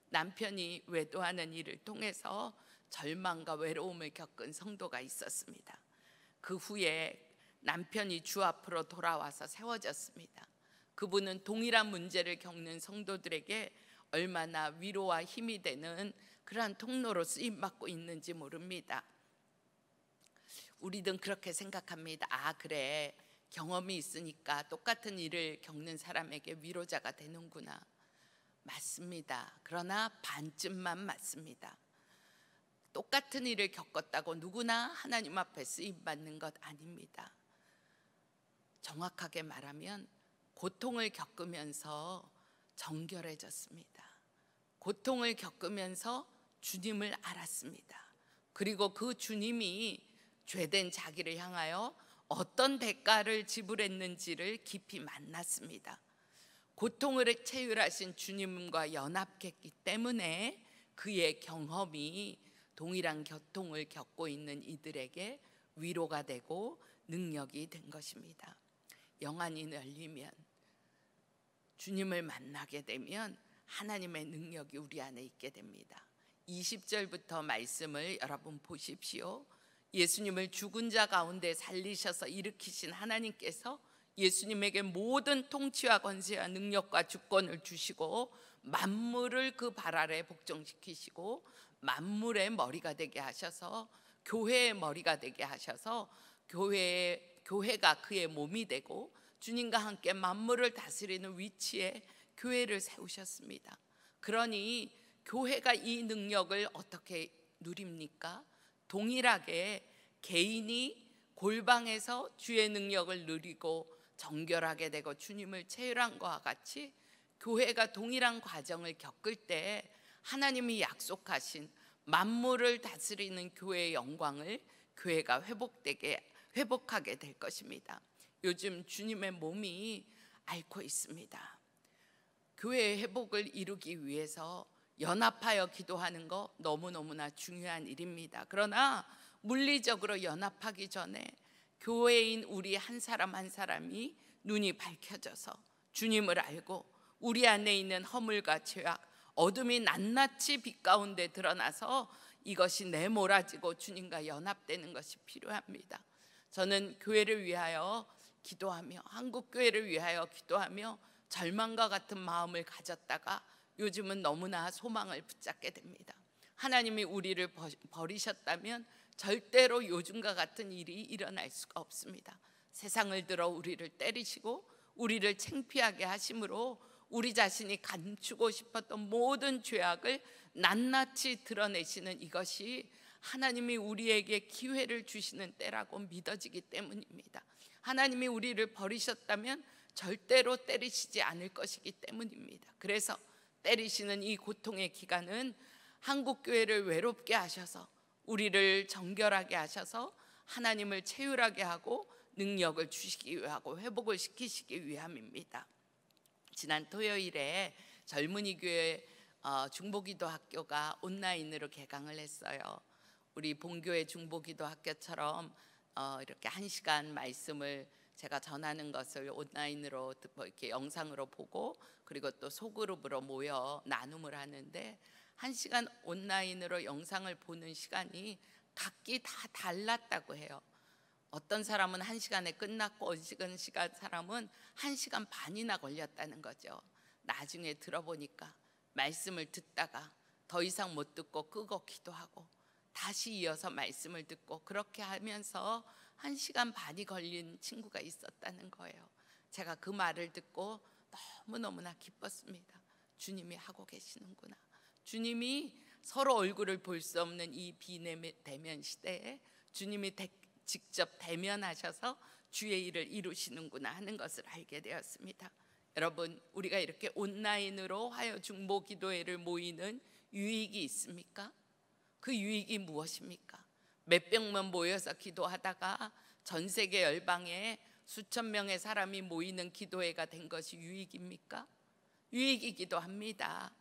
남편이 외도하는 일을 통해서 절망과 외로움을 겪은 성도가 있었습니다. 그 후에 남편이 주 앞으로 돌아와서 세워졌습니다. 그분은 동일한 문제를 겪는 성도들에게 얼마나 위로와 힘이 되는 그러한 통로로 쓰임받고 있는지 모릅니다. 우리는 그렇게 생각합니다. 아, 그래, 경험이 있으니까 똑같은 일을 겪는 사람에게 위로자가 되는구나. 맞습니다. 그러나 반쯤만 맞습니다. 똑같은 일을 겪었다고 누구나 하나님 앞에 쓰임받는 것 아닙니다. 정확하게 말하면 고통을 겪으면서 정결해졌습니다. 고통을 겪으면서 주님을 알았습니다. 그리고 그 주님이 죄된 자기를 향하여 어떤 대가를 지불했는지를 깊이 만났습니다. 고통을 체휼하신 주님과 연합했기 때문에 그의 경험이 동일한 고통을 겪고 있는 이들에게 위로가 되고 능력이 된 것입니다. 영안이 열리면, 주님을 만나게 되면 하나님의 능력이 우리 안에 있게 됩니다. 20절부터 말씀을 여러분 보십시오. 예수님을 죽은 자 가운데 살리셔서 일으키신 하나님께서 예수님에게 모든 통치와 권세와 능력과 주권을 주시고 만물을 그 발 아래 복종시키시고 만물의 머리가 되게 하셔서 교회의 머리가 되게 하셔서 교회가 그의 몸이 되고 주님과 함께 만물을 다스리는 위치에 교회를 세우셨습니다. 그러니 교회가 이 능력을 어떻게 누립니까? 동일하게 개인이 골방에서 주의 능력을 누리고 정결하게 되고 주님을 체휼한 것과 같이 교회가 동일한 과정을 겪을 때 하나님이 약속하신 만물을 다스리는 교회의 영광을 교회가 회복하게 될 것입니다. 요즘 주님의 몸이 앓고 있습니다. 교회의 회복을 이루기 위해서 연합하여 기도하는 거 너무너무나 중요한 일입니다. 그러나 물리적으로 연합하기 전에 교회인 우리 한 사람 한 사람이 눈이 밝혀져서 주님을 알고 우리 안에 있는 허물과 죄악, 어둠이 낱낱이 빛 가운데 드러나서 이것이 내몰아지고 주님과 연합되는 것이 필요합니다. 저는 교회를 위하여 기도하며 한국 교회를 위하여 기도하며 절망과 같은 마음을 가졌다가 요즘은 너무나 소망을 붙잡게 됩니다. 하나님이 우리를 버리셨다면 절대로 요즘과 같은 일이 일어날 수가 없습니다. 세상을 들어 우리를 때리시고 우리를 창피하게 하심으로 우리 자신이 감추고 싶었던 모든 죄악을 낱낱이 드러내시는 이것이 하나님이 우리에게 기회를 주시는 때라고 믿어지기 때문입니다. 하나님이 우리를 버리셨다면 절대로 때리시지 않을 것이기 때문입니다. 그래서 때리시는 이 고통의 기간은 한국교회를 외롭게 하셔서 우리를 정결하게 하셔서 하나님을 체휼하게 하고 능력을 주시기 위하고 회복을 시키시기 위함입니다. 지난 토요일에 젊은이 교회 중보기도 학교가 온라인으로 개강을 했어요. 우리 본교회 중보기도 학교처럼 이렇게 1시간 말씀을 제가 전하는 것을 온라인으로 이렇게 영상으로 보고 그리고 또 소그룹으로 모여 나눔을 하는데 1시간 온라인으로 영상을 보는 시간이 각기 다 달랐다고 해요. 어떤 사람은 1시간에 끝났고 어떤 사람은 1시간 반이나 걸렸다는 거죠. 나중에 들어보니까 말씀을 듣다가 더 이상 못 듣고 끄고 기도하고 다시 이어서 말씀을 듣고 그렇게 하면서 1시간 반이 걸린 친구가 있었다는 거예요. 제가 그 말을 듣고 너무너무나 기뻤습니다. 주님이 하고 계시는구나. 주님이 서로 얼굴을 볼 수 없는 이 비대면 시대에 주님이 직접 대면하셔서 주의 일을 이루시는구나 하는 것을 알게 되었습니다. 여러분, 우리가 이렇게 온라인으로 화요 중보 기도회를 모이는 유익이 있습니까? 그 유익이 무엇입니까? 몇백 명 모여서 기도하다가 전 세계 열방에 수천 명의 사람이 모이는 기도회가 된 것이 유익입니까? 유익이기도 합니다.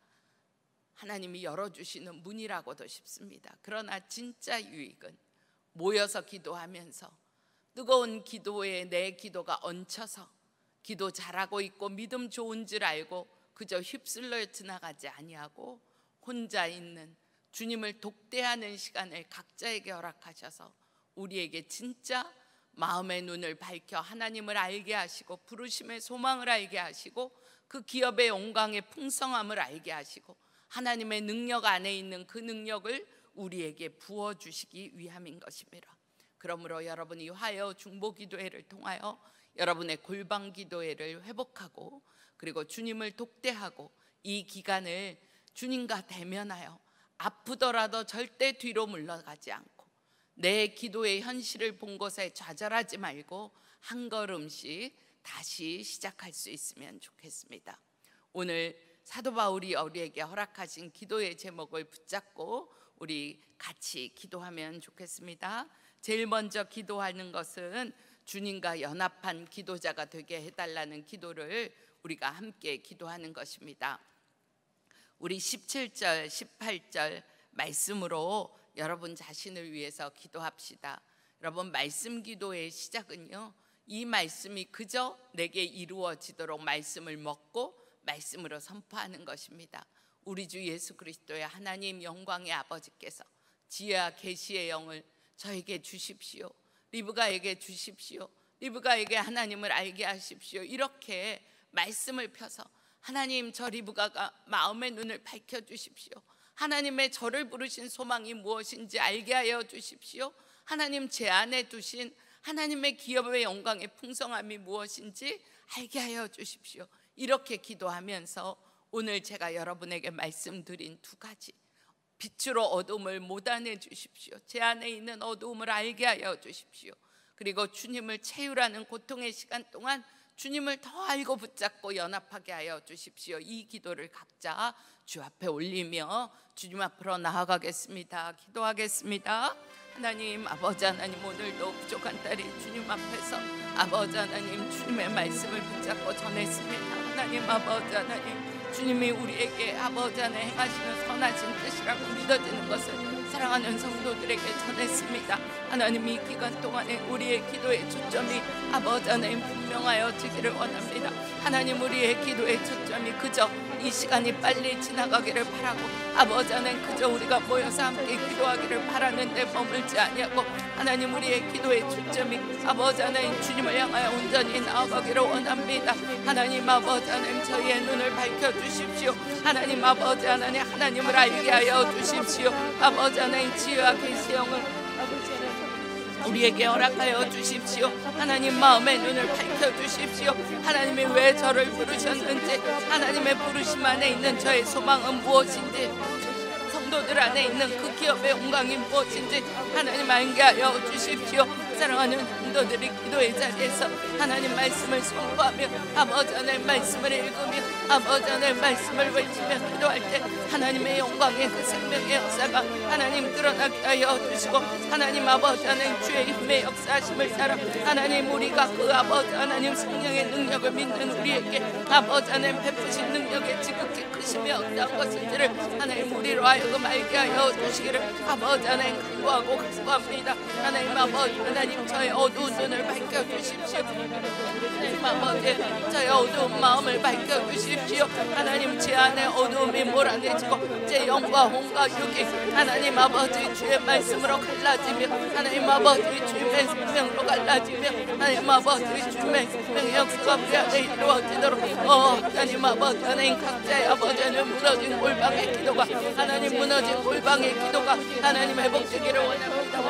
하나님이 열어주시는 문이라고도 싶습니다. 그러나 진짜 유익은 모여서 기도하면서 뜨거운 기도에 내 기도가 얹혀서 기도 잘하고 있고 믿음 좋은 줄 알고 그저 휩쓸려 지나가지 아니하고 혼자 있는 주님을 독대하는 시간을 각자에게 허락하셔서 우리에게 진짜 마음의 눈을 밝혀 하나님을 알게 하시고 부르심의 소망을 알게 하시고 그 기업의 영광의 풍성함을 알게 하시고 하나님의 능력 안에 있는 그 능력을 우리에게 부어주시기 위함인 것입니다. 그러므로 여러분이 화요 중보기도회를 통하여 여러분의 골방기도회를 회복하고 그리고 주님을 독대하고 이 기간을 주님과 대면하여 아프더라도 절대 뒤로 물러가지 않고 내 기도의 현실을 본 곳에 좌절하지 말고 한 걸음씩 다시 시작할 수 있으면 좋겠습니다. 오늘 사도 바울이 우리에게 허락하신 기도의 제목을 붙잡고 우리 같이 기도하면 좋겠습니다. 제일 먼저 기도하는 것은 주님과 연합한 기도자가 되게 해달라는 기도를 우리가 함께 기도하는 것입니다. 우리 17절, 18절 말씀으로 여러분 자신을 위해서 기도합시다. 여러분, 말씀 기도의 시작은요, 이 말씀이 그저 내게 이루어지도록 말씀을 먹고 말씀으로 선포하는 것입니다. 우리 주 예수 그리스도의 하나님 영광의 아버지께서 지혜와 계시의 영을 저에게 주십시오. 리브가에게 주십시오. 리브가에게 하나님을 알게 하십시오. 이렇게 말씀을 펴서 하나님, 저 리브가가 마음의 눈을 밝혀주십시오. 하나님의 저를 부르신 소망이 무엇인지 알게 하여 주십시오. 하나님, 제 안에 두신 하나님의 기업의 영광의 풍성함이 무엇인지 알게 하여 주십시오. 이렇게 기도하면서 오늘 제가 여러분에게 말씀드린 두 가지, 빛으로 어둠을 못아내 주십시오. 제 안에 있는 어두움을 알게 하여 주십시오. 그리고 주님을 체휼하는 고통의 시간 동안 주님을 더 알고 붙잡고 연합하게 하여 주십시오. 이 기도를 각자 주 앞에 올리며 주님 앞으로 나아가겠습니다. 기도하겠습니다. 하나님, 아버지 하나님, 오늘도 부족한 딸이 주님 앞에서 아버지 하나님 주님의 말씀을 붙잡고 전했습니다. 하나님, 아버지 하나님, 주님이 우리에게 아버지 안에 행하시는 선하신 뜻이라고 믿어지는 것을 사랑하는 성도들에게 전했습니다. 하나님, 이 기간 동안에 우리의 기도의 초점이 아버지 하나님 분명하여지기를 원합니다. 하나님, 우리의 기도의 초점이 그저 이 시간이 빨리 지나가기를 바라고 아버지 하나님 그저 우리가 모여서 함께 기도하기를 바라는데 머물지 아니하고 하나님, 우리의 기도의 초점이 아버지 하나님 주님을 향하여 온전히 나아가기를 원합니다. 하나님, 아버지 하나님 저희의 눈을 밝혀주십시오. 하나님, 아버지 하나님 하나님을 알게 하여 주십시오. 아버지 하나님 지혜와 계시의 영을 아버지 하나님 우리에게 허락하여 주십시오. 하나님 마음의 눈을 밝혀주십시오. 하나님이 왜 저를 부르셨는지, 하나님의 부르심 안에 있는 저의 소망은 무엇인지, 성도들 안에 있는 그 기업의 영광이 무엇인지 하나님 알게 하여 주십시오. 사랑하는 성도들이 기도의 자리에서 하나님 말씀을 선포하며 아버지 하나님 말씀을 읽으며 아버지 하나님 말씀을 외치며 기도할 때 하나님의 영광의 그 생명의 역사가 하나님 드러나게 하여 주시고, 하나님 아버지 하나님 주의 힘의 역사하심을 따라 하나님 우리가 그 아버지 하나님 성령의 능력을 믿는 우리에게 아버지 하나님 베푸신 능력의 지극히 크시며 어떠한 것인지를 하나님 우리로 하여금 알게 하여 주시기를 아버지 하나님 간구하고 간구합니다. 하나님 아버지 하나님 저의 어두운 눈을 밝혀주십시오. 하나님 아버지 저의 어두운 마음을 밝혀주십시오. 하나님 제 안에 어두움이 몰아내지고 제 영과 혼과 육이 하나님 아버지 주의 말씀으로 갈라지며 하나님 아버지 주의 생명으로 갈라지며 하나님 아버지 주의 생명의 역사가 우리 안에 이루어지도록 하나님 아버지 하나님 각자의 아버지 하나님 무너진 골방의 기도가 하나님 무너진 골방의 기도가 하나님 회복되기를 원합니다.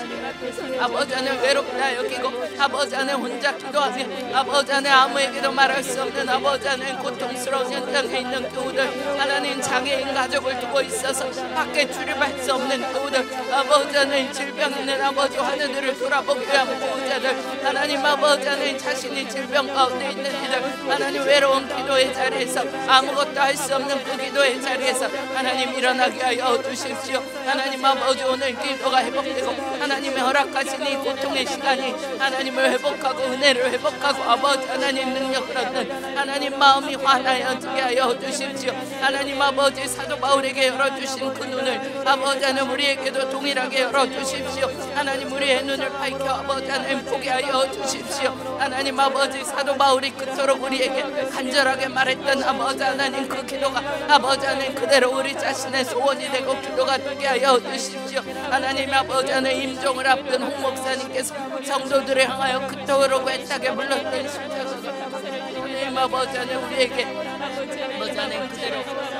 아버지 하나님 외롭다 여기고 아버지 하나님 혼자 기도하며 아버지 하나님 아무에게도 말할 수 없는 아버지 하나님 고통스러운 현장에 있는 교우들, 하나님 장애인 가족을 두고 있어서 밖에 출입할 수 없는 교우들, 아버지 하나님 질병 있는 아버지 하늘들을 돌아보기 위한 보호자들, 하나님 아버지 하나님 자신이 질병 가운데 있는 이들, 하나님 외로운 기도의 자리에서 아무것도 할 수 없는 그 기도의 자리에서 하나님 일어나게 하여 주십시오. 하나님 아버지 오늘 기도가 회복되고 하나님의 허락하신 이 고통의 시간이 하나님을 회복하고 은혜를 회복하고 아버지 하나님 능력을 얻는 하나님 마음이 환하여지게 하여 주십시오. 하나님 아버지 사도 바울에게 열어주신 그 눈을 아버지 하나님 우리에게도 동일하게 열어주십시오. 하나님 우리의 눈을 밝혀 아버지 하나님 보게 하여 주십시오. 하나님 아버지 사도 바울이 그토록 우리에게 간절하게 말했던 아버지 하나님 그 기도가 아버지 하나님 그대로 우리 자신의 소원이 되고 기도가 되게 하여 주십시오. 하나님 아버지 하나님 임종을 앞둔 홍 목사님께서 성도들을 향하여 그토록 애타게 불렀던 십자가가 하나님 아버지 하나님 우리에게 아버지 하나님 그대로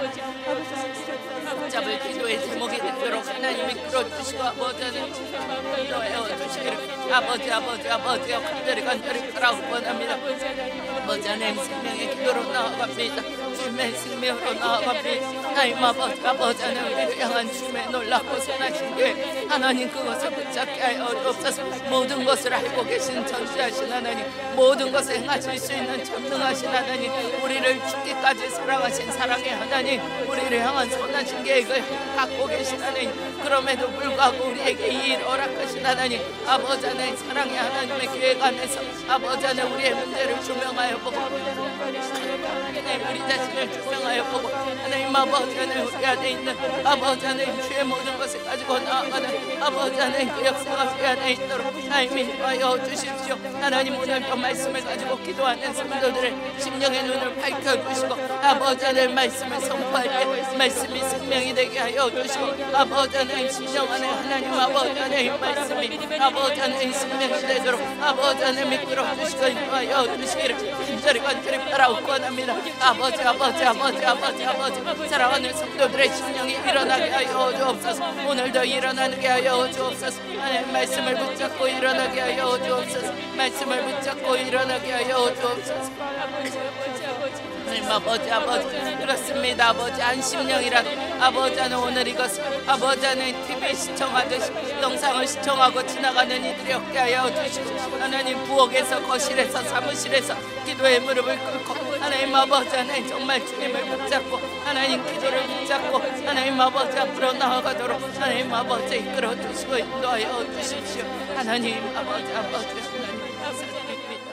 붙잡을 기도의 제목이 되도록 하나님이 끌어주시고 아버지 하나님 기도하여 주시기를 아버지 간절히 바라고 원합니다. 아버지 하나님 생명의 기도로 나아갑니다. 주님의 생명으로 나아갑니다. 하나님 아버지 하나님 우리를 향한 주님의 놀랍고 선하신 게 하나님 그것을 붙잡게 하여 주옵소서. 모든 것을 알고 계신 전지하신 하나님, 모든 것을 행하실 수 있는 전능하신 하나님, 우리를 죽기까지 사랑하신 사랑의 하나님, 우리를 향한 선하신 계획을 갖고 계신 하나님, 그럼에도 불구하고 우리에게 이 일을 허락하신 하나님, 아버지 하나님 사랑의 하나님의 계획 안에서 아버지 하나님 우리의 문제를 조명하여 보고 하나님 우리 자신을 조명하여 보고 하나님 아버지 하나님 우리 안에 있는 아버지 하나님 주의 모든 것을 가지고 나아가는 아버지 하나님 그 역사가 우리 안에 있도록 하나님 인도하여 주십시오. 하나님 오늘도 말씀을 가지고 기도하는 성도들의 심령의 눈을 밝혀주시고 아버지 하나님 말씀을 선포할 때 말씀이 생명이 되게 하여 주시고 아버지 하나님 심령 안에 하나님 아버지 하나님 말씀이 아버지 하나님 생명이 되도록 아버지 하나님 이끌어 주시고 인도하여 주시기를 간절히 바라옵고 원합니다. 아버지 사랑하는 성도들의 심령이 일어나게 하여 주옵소서. 오늘도 일어나게 하여 주옵소서. 하나님 말씀을 붙잡고 일어나게 하여 주옵소서. 말씀을 붙잡고 일어나게 하여 주옵소서. 하나님 아버지 그렇습니다. 아버지 안심령이라도 아버지 하나님 오늘 이것을 아버지 하나님 TV 시청하듯이 영상을 시청하고 지나가는 이들이 없게 하여 주시고 하나님 부엌에서 거실에서 사무실에서 기도의 무릎을 꿇고 하나님 아버지 하나님 정말 주님을 붙잡고 하나님 기도를 붙잡고 하나님 아버지 앞으로 나아가도록 하나님 아버지 이끌어 주시고 인도하여 주십시오. 하나님 아버지 하나님 감사드립니다.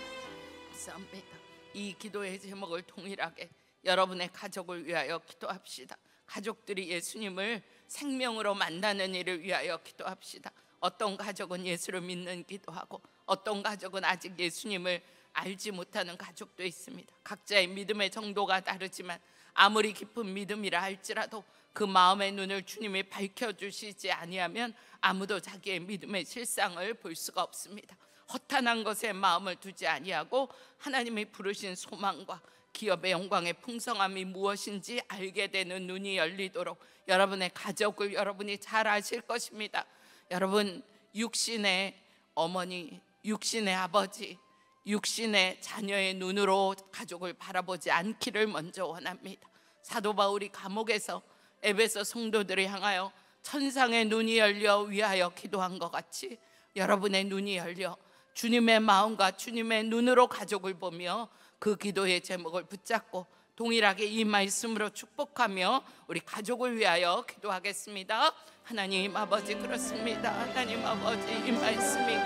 이 기도의 제목을 동일하게 여러분의 가족을 위하여 기도합시다. 가족들이 예수님을 생명으로 만나는 일을 위하여 기도합시다. 어떤 가족은 예수를 믿는 기도하고 어떤 가족은 아직 예수님을 알지 못하는 가족도 있습니다. 각자의 믿음의 정도가 다르지만 아무리 깊은 믿음이라 할지라도 그 마음의 눈을 주님이 밝혀주시지 아니하면 아무도 자기의 믿음의 실상을 볼 수가 없습니다. 허탄한 것에 마음을 두지 아니하고 하나님이 부르신 소망과 기업의 영광의 풍성함이 무엇인지 알게 되는 눈이 열리도록 여러분의 가족을 여러분이 잘 아실 것입니다. 여러분 육신의 어머니, 육신의 아버지, 육신의 자녀의 눈으로 가족을 바라보지 않기를 먼저 원합니다. 사도 바울이 감옥에서 에베소 성도들을 향하여 천상의 눈이 열려 위하여 기도한 것 같이 여러분의 눈이 열려 주님의 마음과 주님의 눈으로 가족을 보며 그 기도의 제목을 붙잡고 동일하게 이 말씀으로 축복하며 우리 가족을 위하여 기도하겠습니다. 하나님 아버지, 그렇습니다. 하나님 아버지, 이 말씀이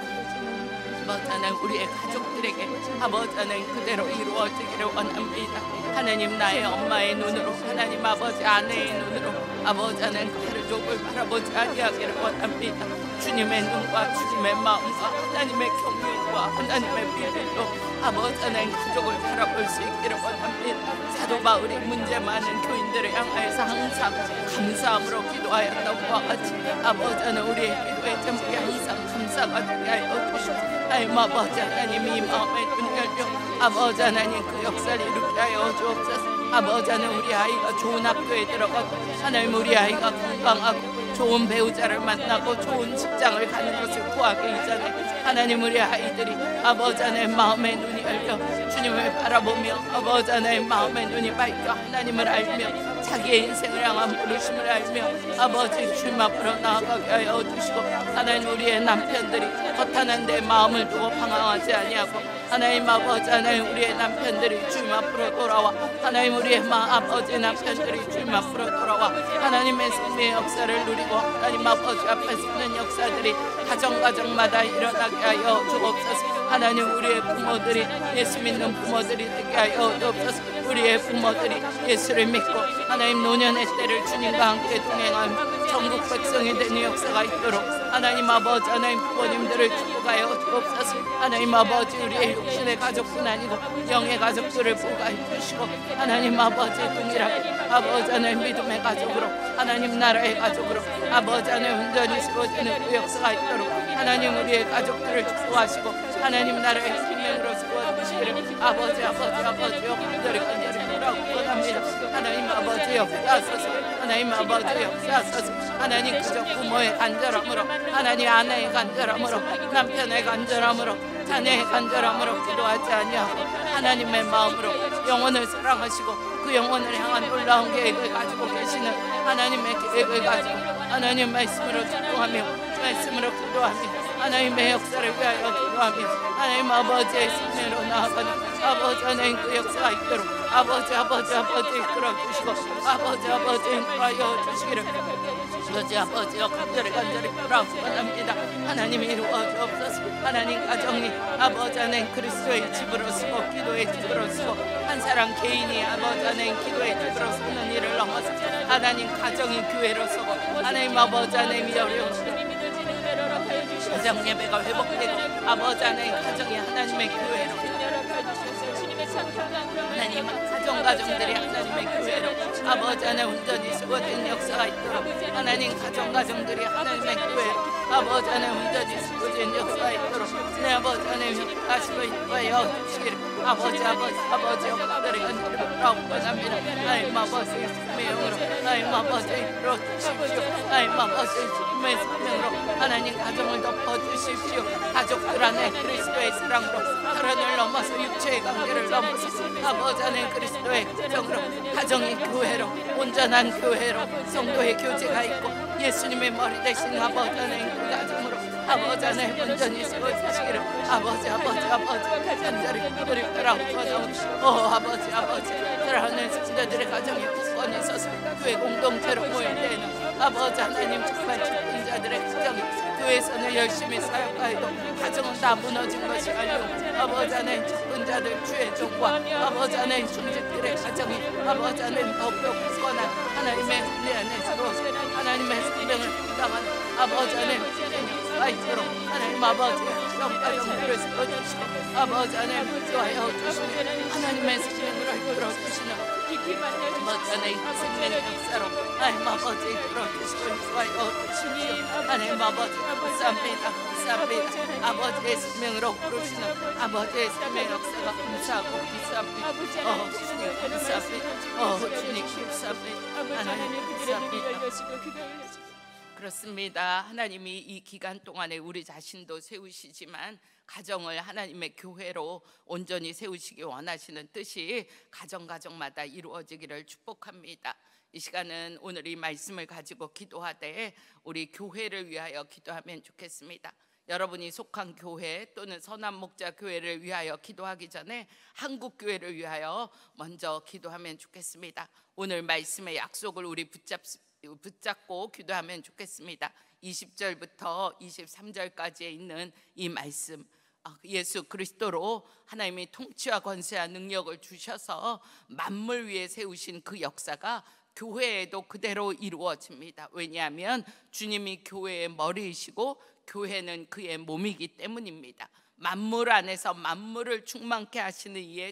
아버지는 우리의 가족들에게 아버지는 그대로 이루어지기를 원합니다. 하나님, 나의 엄마의 눈으로, 하나님 아버지 아내의 눈으로 아버지는 가족을 바라보지 아니하기를 원합니다. 주님의 눈과 주님의 마음과 하나님의 경륜과 하나님의 비밀로 아버지는 가족을 바라볼 수 있기를 원합니다. 사도 바울이 문제 많은 교인들을 향하여서 항상 감사함으로 기도하였던 것과 같이 아버지는 우리의 기도의 제목이 항상 감사가 되게 하여 주시옵소서. 하나님 아버지, 하나님이 이 마음의 눈을 열려 아버지 하나님 그 역사를 이루게 하여 주옵소서. 아버지 하나님, 우리 아이가 좋은 학교에 들어가고 하나님 우리 아이가 건강하고 좋은 배우자를 만나고 좋은 직장을 가는 것을 구하기 이전에 하나님 우리 아이들이 아버지 하나님 마음의 눈이 열려 주님을 바라보며 아버지 하나님 마음의 눈이 밝혀 하나님을 알며 자기의 인생을 향한 부르심을 알며 아버지 주님 앞으로 나아가게 하여 주시고 하나님 우리의 남편들이 허탄한 데 마음을 두고 방황하지 아니하고 하나님 아버지 하나님 우리의 남편들이 주님 앞으로 돌아와 하나님 우리의 아버지 남편들이 주님 앞으로 돌아와 하나님의 승리의 역사를 누리고 하나님 아버지 앞에 서는 역사들이 가정마다 일어나게 하여 주옵소서. 하나님 우리의 부모들이 예수 믿는 부모들이 되게 하여 주옵소서. 우리의 부모들이 예수를 믿고 하나님 노년의 때를 주님과 함께 동행하며 전국 백성이 되는 역사가 있도록 하나님 아버지 하나님 부모님들을 축복하여 주옵소서. 하나님 아버지 우리의 육신의 가족뿐 아니고 영의 가족들을 보호해 주시고 하나님 아버지 동일하게 아버지 하나님 믿음의 가족으로 하나님 나라의 가족으로 아버지 하나님 온전히 세워지는 그 역사가 있도록 하나님 우리의 가족들을 축복하시고 하나님 나라의 생명으로 세워주시기를 아버지 간절히 바라고 원합니다. 하나님 아버지 역사하소서. 하나님 아버지 역사하소서. 하나님 그저 부모의 간절함으로 하나님 아내의 간절함으로 남편의 간절함으로 자녀의 간절함으로 기도하지 아니하고 하나님의 마음으로 영혼을 사랑하시고 그 영혼을 향한 놀라운 계획을 가지고 계시는 하나님의 계획을 가지고 하나님 말씀으로 집중하며 말씀으로 기도하며 하나님의 역사를 위하여 기도하며 하나님 아버지의 승리로 나아가는 아버지 하나님 그 역사가 있도록 아버지 이끌어주시고 아버지 인도하여 주시기를 아버지여 간절히 바라옵니다. 하나님이 이루어주옵소서. 하나님 가정이 아버지 하나님 그리스도의 집으로 쓰고 기도의 집으로 쓰고 한 사람 개인이 아버지 하나님 기도의 집으로 쓰는 일을 넘어서 하나님 가정이 교회로 쓰고 하나님 아버지 하나님이 어려운 가정 예배가 회복되고 아버지 하나님 가정이 하나님의 교회로 하나님 가정들이 하나님의 교회로 아버지 하나님 온전히 세워진 역사가 있도록 하나님 가정들이 하나님의 교회로 아버지 하나님 온전히 세워진 역사가 있도록 내 아버지 하나님 다시로 인도하여 주시기를 아버지 역사들이 간절히 원합니다. 하나님 아버지 생명으로 하나님 아버지 이끌어주십시오. 하나님 아버지 주님의 생명으로 하나님 가정을 덮어주십시오. 가족들 안에 그리스도의 사랑으로 혈연을 넘어서 육체의 관계를 넘어서 아버지 하나님 그리스도의 가정으로 가정이 교회로 온전한 교회로 성도의 교제가 있고 예수님의 머리 대신 아버지 하나님 그 가정으로 아버지 하나님 온전히 세워주시기를 아버지 간절히 그리스도라고 원하옵시고 아버지 사랑하는 성도들의 가정에 구원이 있어서 교회 공동체로 모일 때는 아버지 하나님 정말 직분자들의 가정이 교회에서는 열심히 사역하여도 가정은 다 무너진 것이 아니오 아버지 하나님 직분자들 주의 종과 아버지 하나님 중직들의 가정이 아버지 하나님 더욱더 굳건한 하나님의 은혜 안에 서로서 하나님의 생명을 감당하는 아버지 하나님 가 있도록 하나님 아버지 영가정들을 세워주시고 아버지 하나님 기도하여 주시며 하나님의 생명으로 이끌어주시는 아버지 하나님 생명의 역사로 하나님 아버지 이끌어주시고 인도하여 주십시오. 하나님 아버지 감사합니다. 아버지의 생명으로 부르시는 아버지의 생명의 역사가 감사하고 감사합니다. 주님 감사합니다. 주님 감사합니다. 하나님 감사합니다. 그렇습니다. 하나님이 이 기간 동안에 우리 자신도 세우시지만 가정을 하나님의 교회로 온전히 세우시기 원하시는 뜻이 가정마다 이루어지기를 축복합니다. 이 시간은 오늘 이 말씀을 가지고 기도하되 우리 교회를 위하여 기도하면 좋겠습니다. 여러분이 속한 교회 또는 선한 목자 교회를 위하여 기도하기 전에 한국 교회를 위하여 먼저 기도하면 좋겠습니다. 오늘 말씀의 약속을 우리 붙잡고 기도하면 좋겠습니다. 20절부터 23절까지에 있는 이 말씀, 예수 그리스도로 하나님이 통치와 권세와 능력을 주셔서 만물 위에 세우신 그 역사가 교회에도 그대로 이루어집니다. 왜냐하면 주님이 교회의 머리이시고 교회는 그의 몸이기 때문입니다. 만물 안에서 만물을 충만케 하시는 이의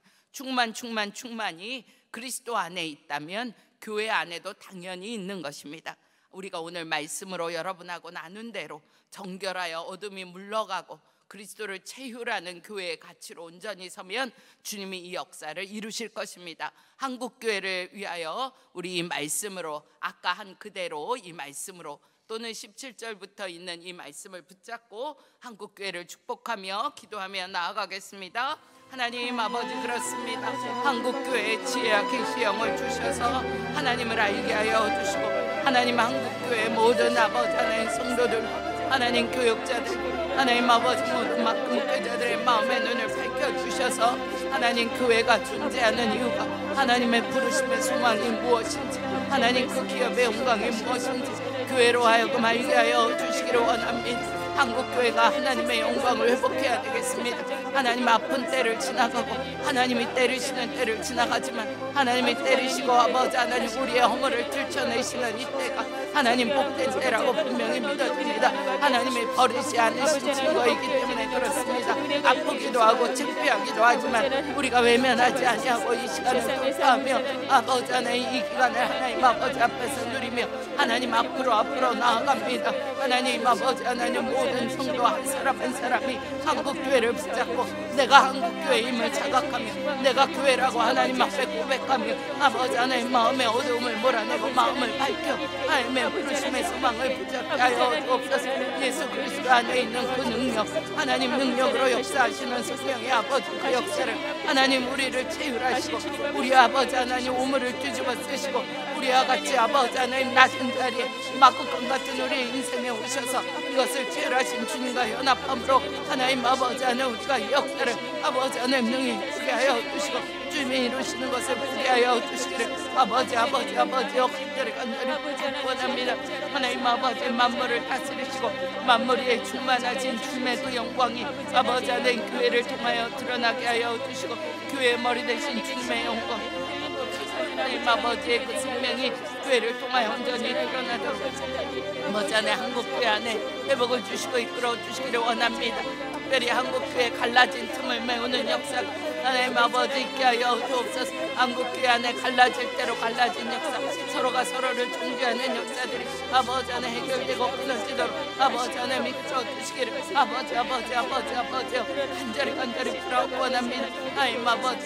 충만이 그리스도 안에 있다면 교회 안에도 당연히 있는 것입니다. 우리가 오늘 말씀으로 여러분하고 나눈 대로 정결하여 어둠이 물러가고 그리스도를 체휼하는 교회의 가치로 온전히 서면 주님이 이 역사를 이루실 것입니다. 한국교회를 위하여 우리 이 말씀으로, 아까 한 그대로 이 말씀으로 또는 17절부터 있는 이 말씀을 붙잡고 한국교회를 축복하며 기도하며 나아가겠습니다. 하나님 아버지, 그렇습니다. 한국교회에 지혜와 계시형을 주셔서 하나님을 알게 하여 주시고, 하나님 한국교회 모든 아버지 하나님 성도들, 하나님 교육자들, 하나님 아버지 모든 목회자들의 마음의 눈을 밝혀주셔서 하나님 교회가 존재하는 이유가, 하나님의 부르심의 소망이 무엇인지, 하나님 그 기업의 영광이 무엇인지 교회로 하여금 알게 하여 주시기를 원합니다. 한국교회가 하나님의 영광을 회복해야 되겠습니다. 하나님 아픈 때를 지나가고 하나님이 때리시는 때를 지나가지만 하나님이 때리시고 아버지 하나님 우리의 허물을 들춰내시는 이 때가 하나님 복된 때라고 분명히 믿어집니다. 하나님이 버리지 않으신 증거이기 때문에 그렇습니다. 아프기도 하고 창피하기도 하지만 우리가 외면하지 아니하고 이 시간을 돌파하며 아버지 하나님 이 기간을 하나님 아버지 앞에서 누리며 하나님 앞으로 나아갑니다. 하나님 아버지 하나님 모든 성도 한 사람 한 사람이 한국교회를 붙잡고 내가 한국교회의 힘을 자각하며 내가 교회라고 하나님 앞에 고백하며 아버지 하나님 마음의 어두움을 몰아내고 마음을 밝혀 하나님의 부르심의 소망을 붙잡게 하여 주옵소서. 예수 그리스도 안에 있는 그 능력, 하나님 능력으로 역사하시는 성령의 아버지 그 역사를 하나님 우리를 체휼하시고 우리 아버지 하나님 우물을 뒤집어 쓰시고 우리와 같이 아버지 하나님 낮은 자리에 막국강 같은 우리의 인생에 오셔서 이것을 체휼하신 주님과 연합함으로 하나님 아버지 하나님 우리가 이 역사를 아버지 하나님 능히 보게 하여 주시고 주님이 이루시는 것을 보게 하여 주시기를 아버지 간절히 원합니다. 하나님 아버지 만물을 다스리시고 만물 위에 충만하신 주님의 그 영광이 아버지 하나님 교회를 통하여 드러나게 하여 주시고 교회의 머리 되신 주님의 영광 하나님 아버지의 그 생명이 교회를 통하여 온전히 드러나도록 아버지 안에 한국교회 안에 회복을 주시고 이끌어 주시기를 원합니다. 특별히 한국교회 갈라진 틈을 메우는 역사 하나님 아버지 있게 하여 주옵소서. 한국교회 안에 갈라질 대로 갈라진 역사, 서로가 서로를 존중하는 역사들이 아버지 안에 해결되고 끊어지도록 아버지 안에 믿어 주시기를 아버지 간절히 부라고 원합니다. 하나님 아버지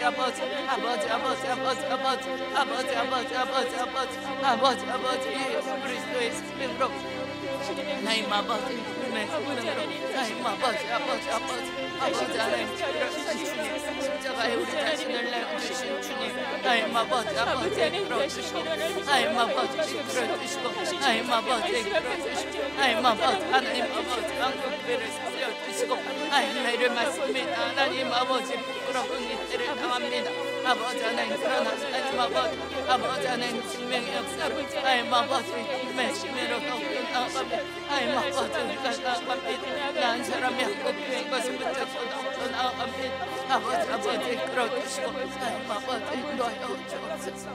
예수 그리스도의 생명으로 하나님 아버지 주님의 생명으로 하나님 아버지 하나님 주님 십자가에 우리 자신을 내어주신 주님 하나님 아버지 이끌어주시고 하나님 아버지 이끌어주시고 하나님 아버지 이끌어주시고 하나님 아버지 한국교회를 살려주시고 하나님 매를 맞습니다. 하나님 아버지 부끄러운 일들을 당합니다. 아버지 하나님 그러나 하나님 아버지 하나님 생명의 역사로 하나님 아버지 주님의 심해로 더욱더 나아갑니다. 하나님 아버지 우리가 나아갑니다. 난 사람이 한국교회인 것을 붙잡고 더욱더 나아갑니다. 아버지 이끌어주시고 하나님 아버지 인도하여 주옵소서.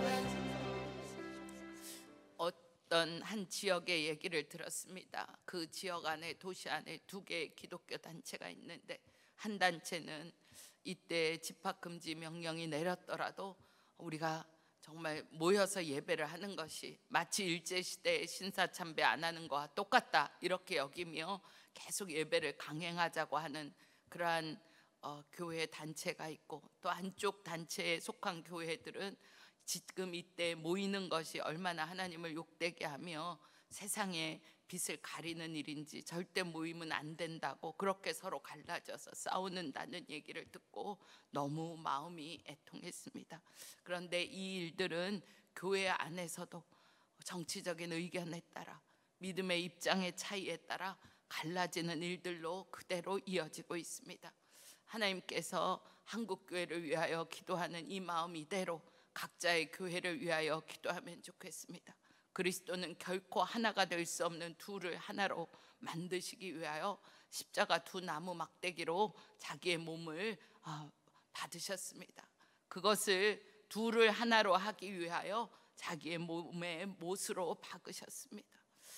어떤 한 지역의 얘기를 들었습니다. 그 지역 안에 도시 안에 두 개의 기독교 단체가 있는데 한 단체는 이때 집합금지 명령이 내렸더라도 우리가 정말 모여서 예배를 하는 것이 마치 일제시대에 신사참배 안 하는 것과 똑같다 이렇게 여기며 계속 예배를 강행하자고 하는 그러한 교회 단체가 있고 또 한쪽 단체에 속한 교회들은 지금 이때 모이는 것이 얼마나 하나님을 욕되게 하며 세상에 빛을 가리는 일인지 절대 모이면 안 된다고 그렇게 서로 갈라져서 싸우는다는 얘기를 듣고 너무 마음이 애통했습니다. 그런데 이 일들은 교회 안에서도 정치적인 의견에 따라 믿음의 입장의 차이에 따라 갈라지는 일들로 그대로 이어지고 있습니다. 하나님께서 한국교회를 위하여 기도하는 이 마음 이대로 각자의 교회를 위하여 기도하면 좋겠습니다. 그리스도는 결코 하나가 될 수 없는 둘을 하나로 만드시기 위하여 십자가 두 나무 막대기로 자기의 몸을 받으셨습니다. 그것을 둘을 하나로 하기 위하여 자기의 몸에 못으로 박으셨습니다.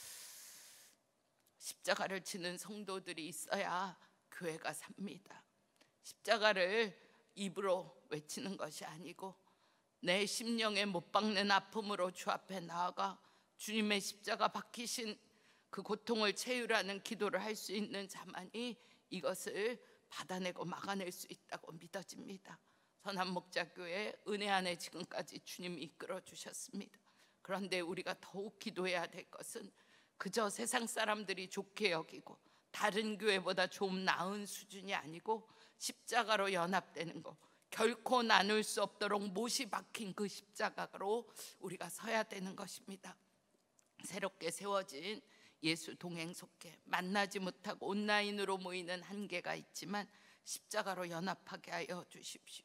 십자가를 지는 성도들이 있어야 교회가 삽니다. 십자가를 입으로 외치는 것이 아니고 내 심령에 못 박는 아픔으로 주 앞에 나아가 주님의 십자가 박히신 그 고통을 채우라는 기도를 할 수 있는 자만이 이것을 받아내고 막아낼 수 있다고 믿어집니다. 선한목자교회 은혜 안에 지금까지 주님이 이끌어 주셨습니다. 그런데 우리가 더욱 기도해야 될 것은 그저 세상 사람들이 좋게 여기고 다른 교회보다 좀 나은 수준이 아니고 십자가로 연합되는 것, 결코 나눌 수 없도록 못이 박힌 그 십자가로 우리가 서야 되는 것입니다. 새롭게 세워진 예수 동행속회, 만나지 못하고 온라인으로 모이는 한계가 있지만 십자가로 연합하게 하여 주십시오.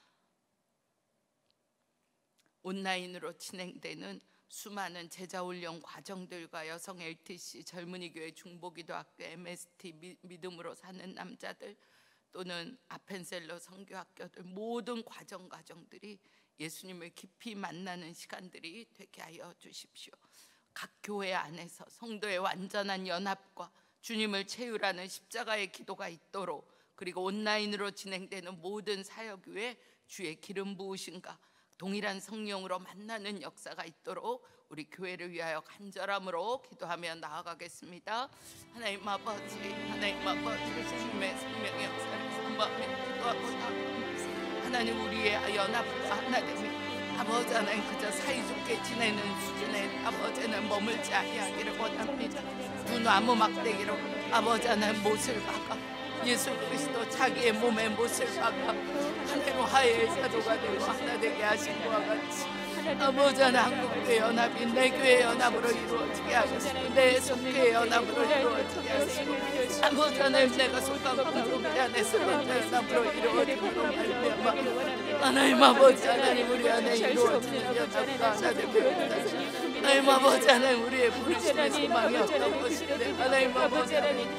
온라인으로 진행되는 수많은 제자훈련 과정들과 여성 LTC, 젊은이교회, 중보기도학교, MST, 믿음으로 사는 남자들 또는 아펜셀러 선교학교들 모든 과정들이 예수님을 깊이 만나는 시간들이 되게 하여 주십시오. 각 교회 안에서 성도의 완전한 연합과 주님을 채우라는 십자가의 기도가 있도록, 그리고 온라인으로 진행되는 모든 사역 위에 주의 기름 부으심과 동일한 성령으로 만나는 역사가 있도록 우리 교회를 위하여 간절함으로 기도하며 나아가겠습니다. 하나님 아버지, 주님의 생명의 역사를 선포하며 기도합니다. 하나님, 우리의 연합과 하나됨이 아버지 하나님 그저 사이좋게 지내는 수준에 아버지는 머물지 아니하기를 원합니다. 두 나무 막대기로 아버지 하나님 못을 박아 예수 그리스도 자기의 몸에 못을 박아 하나님 화해의 사도가 되고 하나 되게 하신 것과 같이 아버지 하나님 한국교회 연합이 내 교회 연합으로 이루어지게 하시고 내 속교회 연합으로 이루어지게 하시고 아버지 하나님 내가 속한 공동체 안에서 연합으로 이루어지도록 말미암아 하나님 아버지 하나님 우리 안에 이루어지는 연합과 하나 되게 하나님 아버지 하나님 우리의 부르심의 소망이 어떤 것인데 하나님 아버지 하나님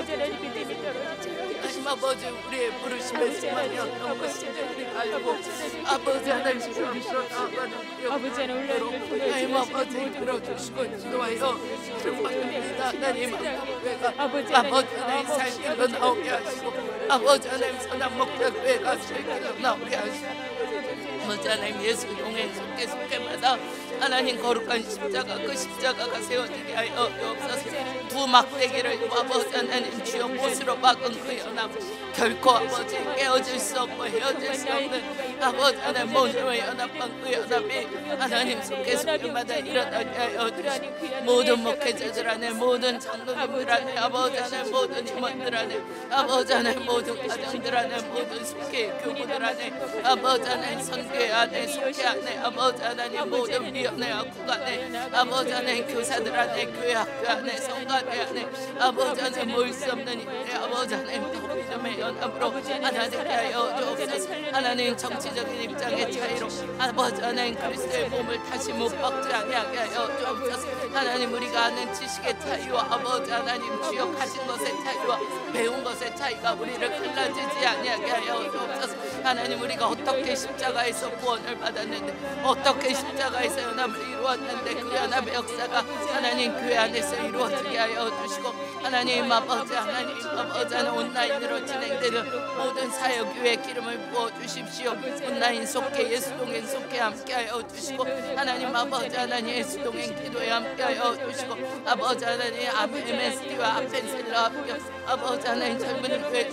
아버지 우리의 부르심의 소망이 어떤 것인지 우리가 알고 아버지 하나님 앞으로 나아가는 아버지 하나님 하나님 아버지 들어주시고 인도하여 주옵소서. 하나님 아버지 하나님 살길로 나오게 하시고 아버지 하나님 선한목자교회가 살길로 나오게 하시고 아버지 하나님 예수 동행 속회마다 하나님 거룩한 십자가 그 십자가가 세워지게 하여 주옵소서. 두 막대기를 아버지 하나님 주여 못으로 박은 그 연합 결코 아버지 깨어질 수 없고 헤어질 수 없는 아버지 하나님 모두로 연합한 그 연합이 하나님 속회마다 일어나게 하여 주시고 모든 목회자들 안에 모든 장로님들 안에 아버지 하나님 모든 임원들 안에 아버지 하나님 모든 가정들 안에 모든 속회 교구들 안에 아버지 하나님 선교회 안에 속회 안에 아버지 하나님 모든 위원회와 구간에 아버지 하나님 교사들 안에 교회 학교 안에 성가대 안에 아버지 하나님 모일 수 없는 이때 아버지 하나님 믿음의 연합으로 하나 되게 하여 주옵소서. 하나님 정치적인 입장의 차이로 아버지 하나님 그리스도의 몸을 다시 못 박지 아니하게 하여 주옵소서. 하나님 우리가 아는 지식의 차이와 아버지 하나님 주여 가진 것의 차이와 배운 것의 차이가 우리를 갈라지지 아니하게 하여 주옵소서. 하나님 우리가 어떻게 십자가에서 구원을 받았는데 어떻게 십자가에서 연합을 이루었는데 그 연합의 역사가 하나님 교회 안에서 이루어지게 하여 주시고 하나님 아버지 하나님 아버지 하나님 온라인으로 진행되는 모든 사역교회 기름을 부어주십시오. 온라인 속회 예수동행 속회 함께하여 주시고 하나님 아버지 하나님 예수동행 기도에 함께하여 주시고 아버지 하나님 MST와 아펜셀러 합격 아버지 하나님 젊은 교회 중보기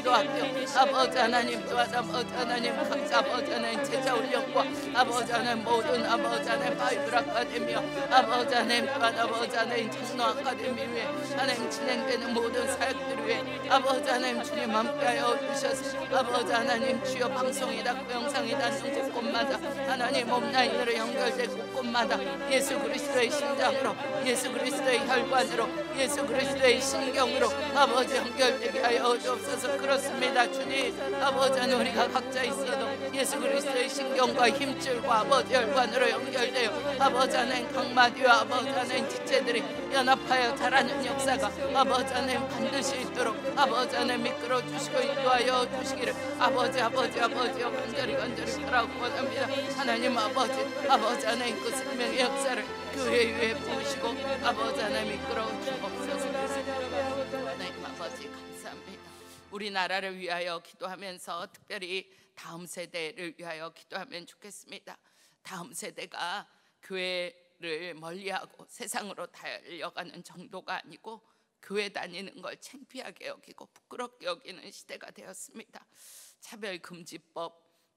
기도하며 아버지 하나님 또한 아버지 하나님 각자 아버지 하나님 제자 훈련과 아버지 하나님 모든 아버지 하나님 바이블 아카데미와 아버지 하나님 또한 아버지 하나님 장로 아카데미 위에 하나님 진행되는 모든 사역들 위해 아버지 하나님 주님 함께하여 주셔서 아버지 하나님 주여 방송이 닿고 영상이 닿는 곳곳마다 하나님 온라인으로 연결된 곳곳마다 예수 그리스도의 심장으로 예수 그리스도의 혈관으로 예수 그리스도의 신경으로 아버지 연결되게 하여 주옵소서. 그렇습니다 주님. 아버지 하나님 우리가 각자 있어도 예수 그리스도의 신경과 힘줄과 아버지 혈관으로 연결되어 아버지 하나님 각마디와 아버지 하나님 지체들이 연합하여 자라는 역사가 아버지 하나님 반드시 있도록 아버지 하나님 이끌어 주시고 인도하여 주시기를 아버지 간절히 바라고 원합니다. 하나님 아버지 하나님 그 생명의 역사를 교회 위에 부으시고 아버지 하나님 이끌어 주옵소서. 하나님 아버지 감사합니다. 우리나라를 위하여 기도하면서 특별히 다음 세대를 위하여 기도하면 좋겠습니다. 다음 세대가 교회를 멀리하고 세상으로 달려가는 정도가 아니고 교회 다니는 걸 창피하게 여기고 부끄럽게 여기는 시대가 되었습니다. 차별금지법이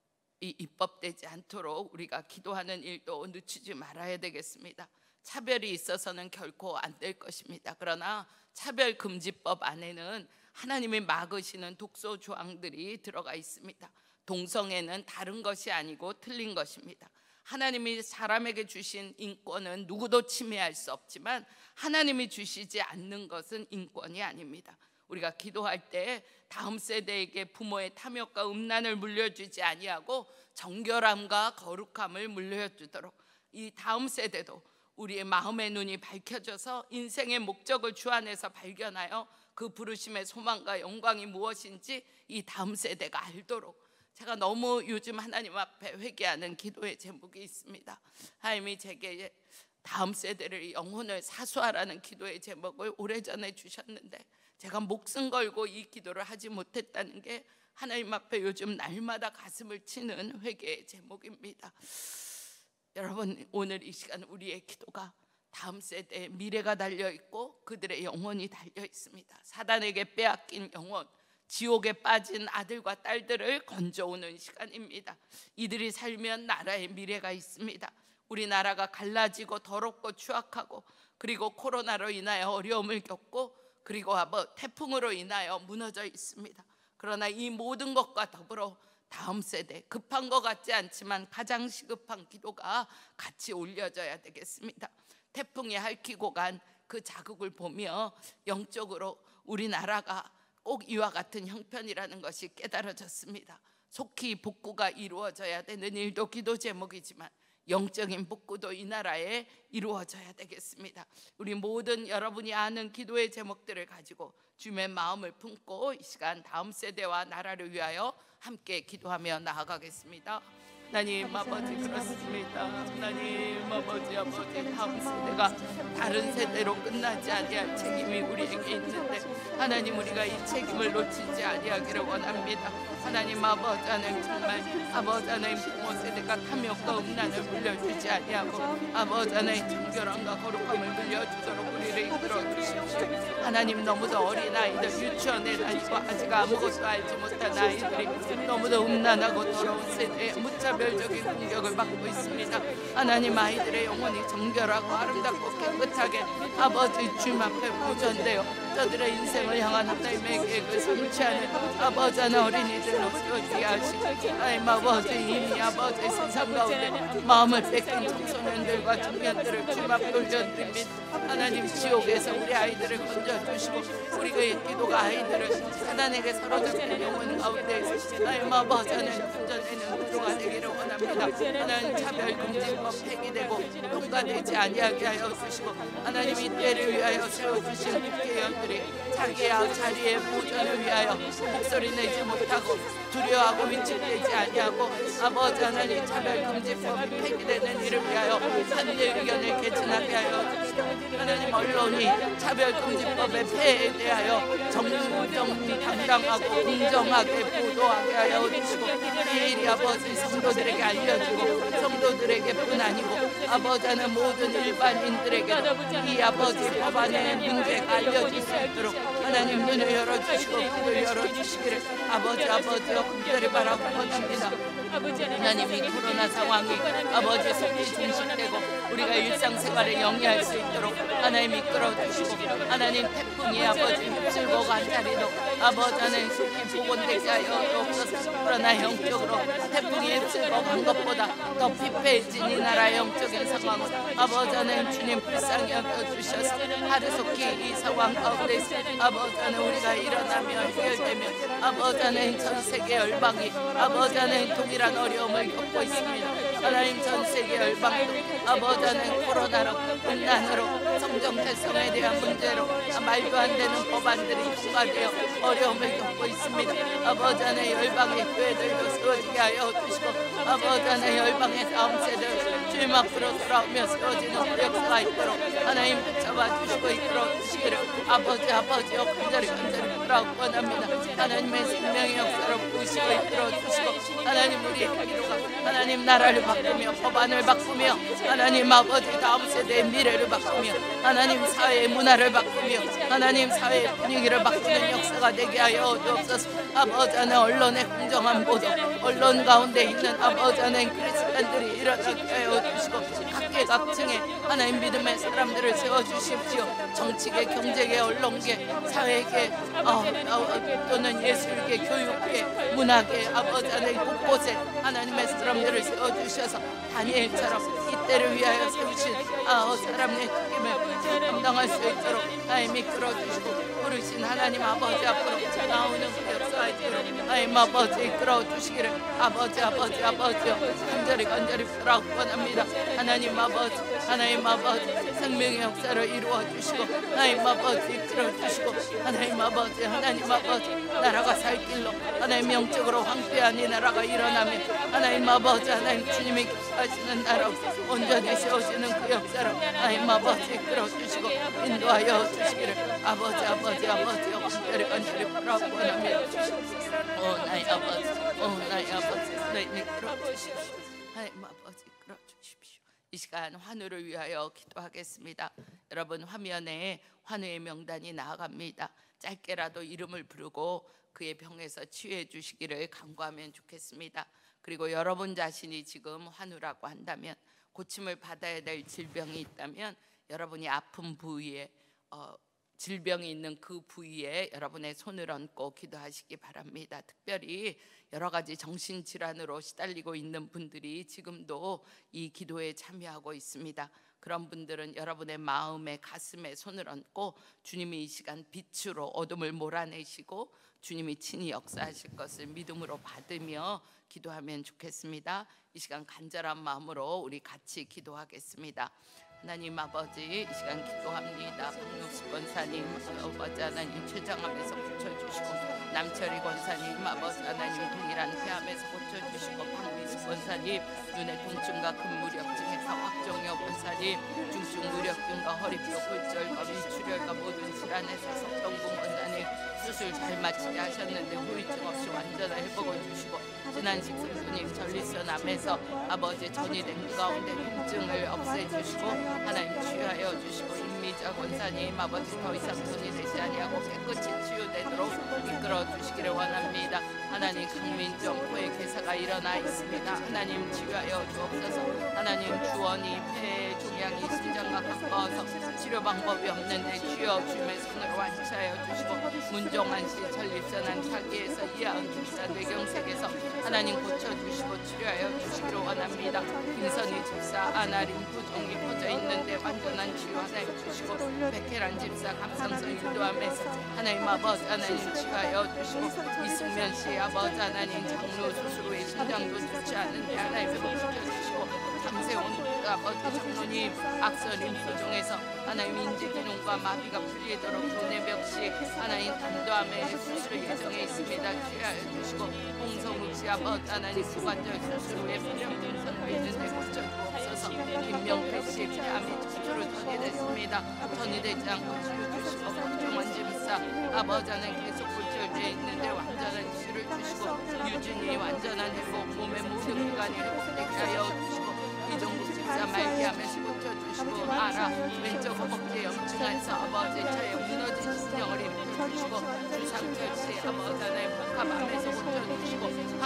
입법되지 않도록 우리가 기도하는 일도 늦추지 말아야 되겠습니다. 차별이 있어서는 결코 안 될 것입니다. 그러나 차별금지법 안에는 하나님이 막으시는 독소 조항들이 들어가 있습니다. 동성애는 다른 것이 아니고 틀린 것입니다. 하나님이 사람에게 주신 인권은 누구도 침해할 수 없지만 하나님이 주시지 않는 것은 인권이 아닙니다. 우리가 기도할 때 다음 세대에게 부모의 탐욕과 음란을 물려주지 아니하고 정결함과 거룩함을 물려주도록 이 다음 세대도 우리의 마음의 눈이 밝혀져서 인생의 목적을 주 안에서 발견하여 그 부르심의 소망과 영광이 무엇인지 이 다음 세대가 알도록 제가 너무 요즘 하나님 앞에 회개하는 기도의 제목이 있습니다. 하나님이 제게 다음 세대를 영혼을 사수하라는 기도의 제목을 오래전에 주셨는데 제가 목숨 걸고 이 기도를 하지 못했다는 게 하나님 앞에 요즘 날마다 가슴을 치는 회개의 제목입니다. 여러분 오늘 이 시간 우리의 기도가 다음 세대의 미래가 달려있고 그들의 영혼이 달려있습니다. 사단에게 빼앗긴 영혼, 지옥에 빠진 아들과 딸들을 건져오는 시간입니다. 이들이 살면 나라의 미래가 있습니다. 우리나라가 갈라지고 더럽고 추악하고 그리고 코로나로 인하여 어려움을 겪고 그리고 태풍으로 인하여 무너져 있습니다. 그러나 이 모든 것과 더불어 다음 세대 급한 것 같지 않지만 가장 시급한 기도가 같이 올려져야 되겠습니다. 태풍이 핥히고 간 그 자국을 보며 영적으로 우리나라가 꼭 이와 같은 형편이라는 것이 깨달아졌습니다. 속히 복구가 이루어져야 되는 일도 기도 제목이지만 영적인 복구도 이 나라에 이루어져야 되겠습니다. 우리 모든 여러분이 아는 기도의 제목들을 가지고 주님의 마음을 품고 이 시간 다음 세대와 나라를 위하여 함께 기도하며 나아가겠습니다. 하나님 아버지 그렇습니다. 하나님 아버지 다음 세대가 다른 세대로 끝나지 아니할 책임이 우리에게 있는데 하나님 우리가 이 책임을 놓치지 아니하기를 원합니다. 하나님 아버지 하나님 정말 아버지 하나님 부모 세대가 탐욕과 음란을 물려주지 아니하고 아버지 하나님 정결함과 거룩함을 물려주도록 우리를 이끌어 주십시오. 하나님 너무도 어린 아이들 유치원에 다니고 아직 아무것도 알지 못한 아이들이 너무도 음란하고 더러운 세대에 무차별적인 공격을 받고 있습니다. 하나님 아이들의 영혼이 정결하고 아름답고 깨끗하게 아버지 주님 앞에 보존되어 저들의 인생을 향한 하나님의 계획을 성취하는 아버지 하나 어린이들로 세워주게 하시고 하나님 아버지 이미 아버지 세상 가운데 마음을 뺏긴 청소년들과 청년들을 주님 앞에 올려드립니다. 하나님 지옥에서 우리 아이들을 건져주시고 우리의 기도가 아이들을 사단에게 사로잡힌 영혼 가운데에서 하나님 아버지 하나님 건져내는 기도가 되기를 원합니다. 하나님 차별금지법 폐기되고 통과되지 아니하게 하여 주시고 하나님 이 때를 위하여 세워주신 국회의원들이 자기의 자리의 보존을 위하여 목소리 내지 못하고 두려워하고 위축되지 아니하고 아버지 하나님 차별금지법이 폐기되는 일을 위하여 반대 의견을 개진하게 하여 주시고 하나님 언론이 차별금지법의 폐해에 대하여 정당하고 공정하게 보도하게 하여 주시고 이 일이 아버지 성도들에게 알려주고 성도들에게 뿐 아니고 아버지 하는 모든 일반인들에게 이 아버지 법안의 문제가 알려질 수 있도록 하나님 눈을 열어주시고 귀를 열어주시기를 아버지여 간절히 바라고 원합니다. 하나님 이 코로나 상황이 아버지 속히 종식되고 우리가 일상생활에 영위할 수 있도록 하나님 이끌어주시고 하나님 태풍이 아버지 휩쓸고 간 자리도 아버지 하나님 속히 복원되게 하여 없어서 그러나 영적으로 태풍이 휩쓸고 간 것보다 더 피폐해진 이 나라의 영적인 상황은 아버지 하나님 주님 불쌍히 여겨주셔서 하루속히 이 상황 가운데 아버지 하나님 우리가 일어나며 해결되며 아버지 하나님 전세계 열방이 아버지 하나님 동일한 어려움을 겪고 있습니다. 하나님 전세계 열방도 아버지 하나님 코로나로 음란으로 성정 달성에 대한 문제로 말도 안 되는 법안들이 통과되어 어려움을 겪고 있습니다. 아버지 하나님 열방의 교회들도 세워지게 하여 주시고 아버지 하나님 열방의 다음 세대 주님 앞으로 돌아오며 세워지는 역사가 있도록 하나님 붙잡아 주시고 이끌어 주시기를 아버지여 간절히 부탁 원합니다. 하나님의 생명의 역사로 부으시고 이끌어 주시고 하나님 우리의 기도가 하나님 나라를 바꾸며 법안을 바꾸며 하나님 아버지 다음 세대의 미래를 바꾸며 하나님 사회의 문화를 바꾸며 하나님 사회의 분위기를 바꾸는 역사가 되게 하여 주옵소서. 아버지 하나님 언론의 공정한 보도 언론 가운데 있는 아버지 하나님 그리스도인들이 일어나게 하여 주시고 각계각층의 하나님 믿음의 사람들을 세워주십시오. 정치계, 경제계, 언론계, 사회계 또는 예술계, 교육계, 문화계 아버지 하나님 곳곳에 하나님의 사람들을 세워주셔서 다니엘처럼 이때를 위하여 세우신 사람의 책임을 감당할 수 있도록 하나님 이끌어주시고 부르신 하나님 아버지 앞으로 나오는 그 역사가 있도록 하나님 아버지 이끌어주시기를 아버지요 간절히 부탁 원합니다. 하나님 아버지 생명의 역사를 이루어주시고 하나님 아버지 이끌어주시고 하나님 아버지 나라가 살 길로 하나님 영적으로 황폐한 이 나라가 일어나며 하나님 아버지 하나님 주님이 하시는 나라 온전히 세우시는 그 역사로 하나님 아버지 이끌어주시고 인도하여 주시기를 아버지요 간절히 부탁 원합니다. 나의 아버지 하나님 이끌어주십시오. 하나님 아버지 이끌어주십시오. 이 시간 환우를 위하여 기도하겠습니다. 여러분 화면에 환우의 명단이 나아갑니다. 짧게라도 이름을 부르고 그의 병에서 치유해 주시기를 간구하면 좋겠습니다. 그리고 여러분 자신이 지금 환우라고 한다면 고침을 받아야 될 질병이 있다면 여러분이 아픈 부위에 질병이 있는 그 부위에 여러분의 손을 얹고 기도하시기 바랍니다. 특별히 여러 가지 정신질환으로 시달리고 있는 분들이 지금도 이 기도에 참여하고 있습니다. 그런 분들은 여러분의 마음에 가슴에 손을 얹고 주님이 이 시간 빛으로 어둠을 몰아내시고 주님이 친히 역사하실 것을 믿음으로 받으며 기도하면 좋겠습니다. 이 시간 간절한 마음으로 우리 같이 기도하겠습니다. 하나님 아버지 이 시간 기도합니다. 박용수 권사님 아버지 하나님 췌장암에서 고쳐주시고 남철희 권사님 아버지 하나님 동일한 폐암에서 고쳐주시고 박미수 권사님 눈의 통증과 근무력증에서 박정혁 권사님 중증 무력증과 허리뼈 골절과 위출혈과 모든 질환에서 석정봉 권사님 수술 잘 마치게 하셨는데 후유증 없이 완전한 회복을 주시고 진한식 선생님 전립선암에서 아버지 전이된 가운데 통증을 없애주시고 하나님 치유하여 주시고 임미자 권사님 아버지 더 이상 손이 되지 아니하고 깨끗이 치유되도록 이끌어 주시기를 원합니다. 하나님 강민정 코의 괴사가 일어나 있습니다. 하나님 치유하여 주옵소서. 하나님 주원이 폐에 종양이 심장과 가까워서 치료 방법이 없는데 주여 주님의 손으로 완치하여 주시고 문종환 씨 전립선암 사기에서 이하은 집사 뇌경색에서 하나님 고쳐주시고 치료하여 주시기를 원합니다. 김선희 집사 아나림 부종이 퍼져 있는데 완전한 치유 하나님 주시고 백혜란 집사 갑상선 유도함에서 하나님 아버지 하나님 치유하여 주시고 이승면 씨 아버지 하나님 장로 수술 후에 심장도 좋지 않은데 하나님 회복시켜주시고 강세훈 아버지 장로님 악선 임수종에서 하나님 인지기능과 마비가 풀리도록 조내벽씨 하나님 단도암에 수술 예정에 있습니다. 치유하여 주시고 홍성욱 씨 아버지 하나님 소관절 수술 후에 분명증선 있는데 고쳐주옵소서. 김명태 씨 폐암이 수술로 전이됐습니다. 전이되지 않고 치유 주시고 박종원 집사 아버지 하나님 계속 골절되어 있는데 완전한 치유를 주시고 유진이 완전한 회복 몸의 모든 기관이 회복되게 하여 주시고 이종국 집사 말기암에서 고쳐주시고 주시고 알아 왼쪽 허벅지 염증에서 아버지 저의 무너진 심령을 일으켜 주시고 주상철씨 아버지 하나님 복합암에서 고쳐주시고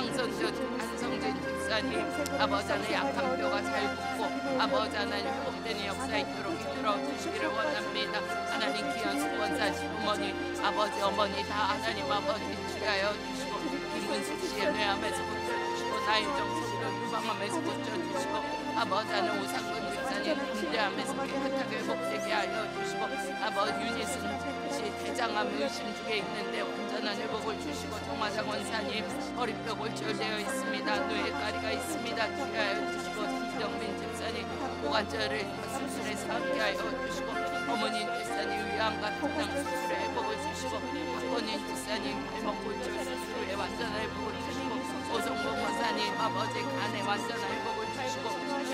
한성진 집사님 아버지 하나님 약한 뼈가 잘 붙고 아버지 하나님 회복되는 역사 있도록 이끌어 주시기를 원합니다. 하나님 귀한 수권사 시부모님 아버지 어머니 다 하나님 아버지 주하여 주시고 김은숙 씨의 뇌암에서 고쳐주시고 나인정 성도 유방암에서 고쳐주시고 아버지 하나님 오상근 집사님 문제암에서 깨끗하게 회복되게 하여 주시고 아버지 윤희승 씨 대장암 의심 중에 있는데 완전한 회복을 주시고 정화장 원사님 허리뼈 골절되어 있습니다. 뇌가리가 있습니다. 주하여 주시고 김정민 집사님 고관절을 수술해서 함께하여 주시고 어머니 집사님 위암과 통장 수술에 회복을 주시고 박건인 집사님 발목 골절 수술 후에 완전한 회복을 주시고 오성봉 원사님 아버지 간에 완전한 회복을 주시고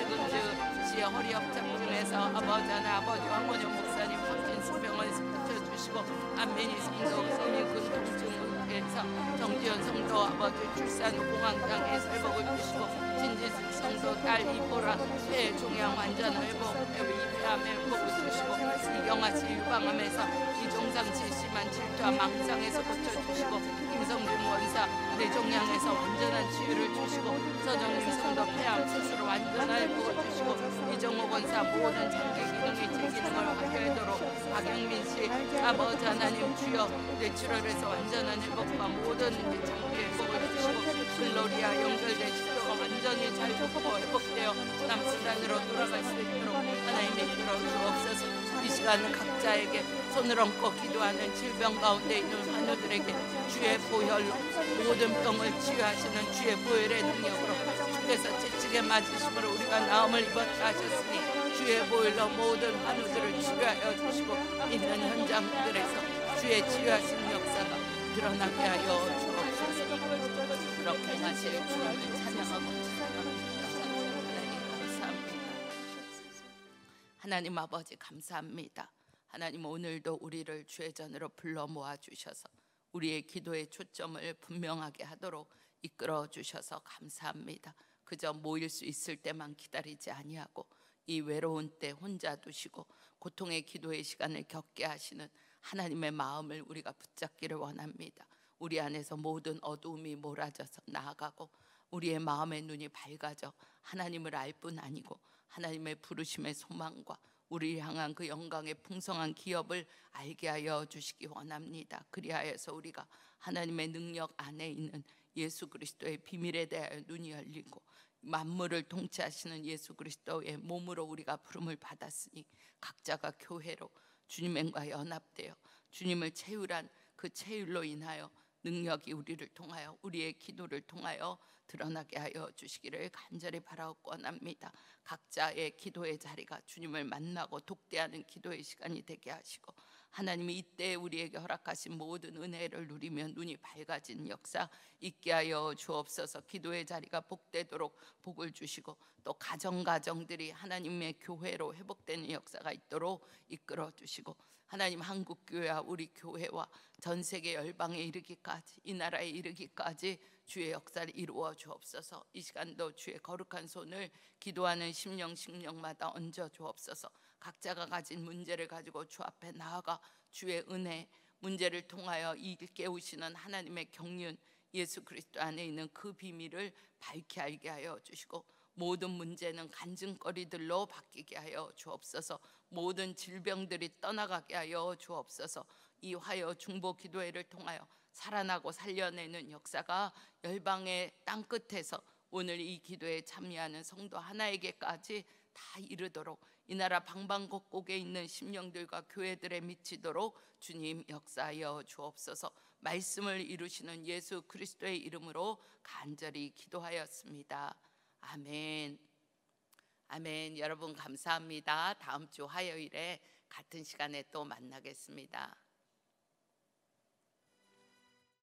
최근주 씨의 허리 협착증에서 아버지 하나 아버지 황원영 목사님 파킨슨 병원에서 붙여주시고 안메니 성도 성인 근통증에서 정지현 성도 아버지 출산 후 공황장애 회복을 주시고 진지숙 성도 딸 이보라 폐 종양 완전 회복 이폐암에 회복을 주시고 이경아씨 유방암에서 이종상씨 심한 질투와 망상에서 고쳐주시고 김성준 원사 뇌종양에서 완전한 치유를 주시고 서정림 성도 폐암 수술 완전한 회복을 주시고 이정호 원사 모든 장기 기능이 제 기능을 확인하도록 박영민씨 아버지 하나님 주여 뇌출혈에서 완전한 회복과 모든 장기 회복을 주시고 글로리아 연결된 십도가 완전히 잘 회복되어 남수단으로 돌아갈 수 있도록 하나님의 이끌어 주옵소서. 이 시간은 각자에게 손을 얹고 기도하는 질병 가운데 있는 환우들에게 주의 보혈로 모든 병을 치유하시는 주의 보혈의 능력으로 주께서 채찍에 맞으심으로 우리가 나음을 입었다 하셨으니 주의 보혈로 모든 환우들을 치유하여 주시고 있는 현장들에서 주의 치유하시는 역사가 드러나게 하여 주옵소서. 그렇게 하실 주님을 찬양하고 하나님 아버지 감사합니다. 하나님 오늘도 우리를 주의 전으로 불러 모아 주셔서 우리의 기도의 초점을 분명하게 하도록 이끌어 주셔서 감사합니다. 그저 모일 수 있을 때만 기다리지 아니하고 이 외로운 때 혼자 두시고 고통의 기도의 시간을 겪게 하시는 하나님의 마음을 우리가 붙잡기를 원합니다. 우리 안에서 모든 어두움이 몰아져서 나아가고 우리의 마음의 눈이 밝아져 하나님을 알 뿐 아니고 하나님의 부르심의 소망과 우리를 향한 그 영광의 풍성한 기업을 알게 하여 주시기 원합니다. 그리하여서 우리가 하나님의 능력 안에 있는 예수 그리스도의 비밀에 대하여 눈이 열리고 만물을 통치하시는 예수 그리스도의 몸으로 우리가 부름을 받았으니 각자가 교회로 주님과 연합되어 주님을 채우란 그 채율로 인하여 능력이 우리를 통하여 우리의 기도를 통하여 드러나게 하여 주시기를 간절히 바라옵고 원합니다. 각자의 기도의 자리가 주님을 만나고 독대하는 기도의 시간이 되게 하시고 하나님이 이때 우리에게 허락하신 모든 은혜를 누리며 눈이 밝아진 역사 있게 하여 주옵소서. 기도의 자리가 복되도록 복을 주시고 또 가정들이 하나님의 교회로 회복되는 역사가 있도록 이끌어 주시고 하나님 한국교회와 우리 교회와 전 세계 열방에 이르기까지 이 나라에 이르기까지 주의 역사를 이루어 주옵소서. 이 시간도 주의 거룩한 손을 기도하는 심령마다 얹어 주옵소서. 각자가 가진 문제를 가지고 주 앞에 나아가 주의 은혜 문제를 통하여 일깨우시는 하나님의 경륜 예수 그리스도 안에 있는 그 비밀을 밝히 알게 하여 주시고 모든 문제는 간증거리들로 바뀌게 하여 주옵소서. 모든 질병들이 떠나가게 하여 주옵소서. 이 화요 중보 기도회를 통하여 살아나고 살려내는 역사가 열방의 땅끝에서 오늘 이 기도에 참여하는 성도 하나에게까지 다 이르도록 이 나라 방방곡곡에 있는 심령들과 교회들에 미치도록 주님 역사하여 주옵소서. 말씀을 이루시는 예수 그리스도의 이름으로 간절히 기도하였습니다. 아멘. 아멘. 여러분 감사합니다. 다음 주 화요일에 같은 시간에 또 만나겠습니다.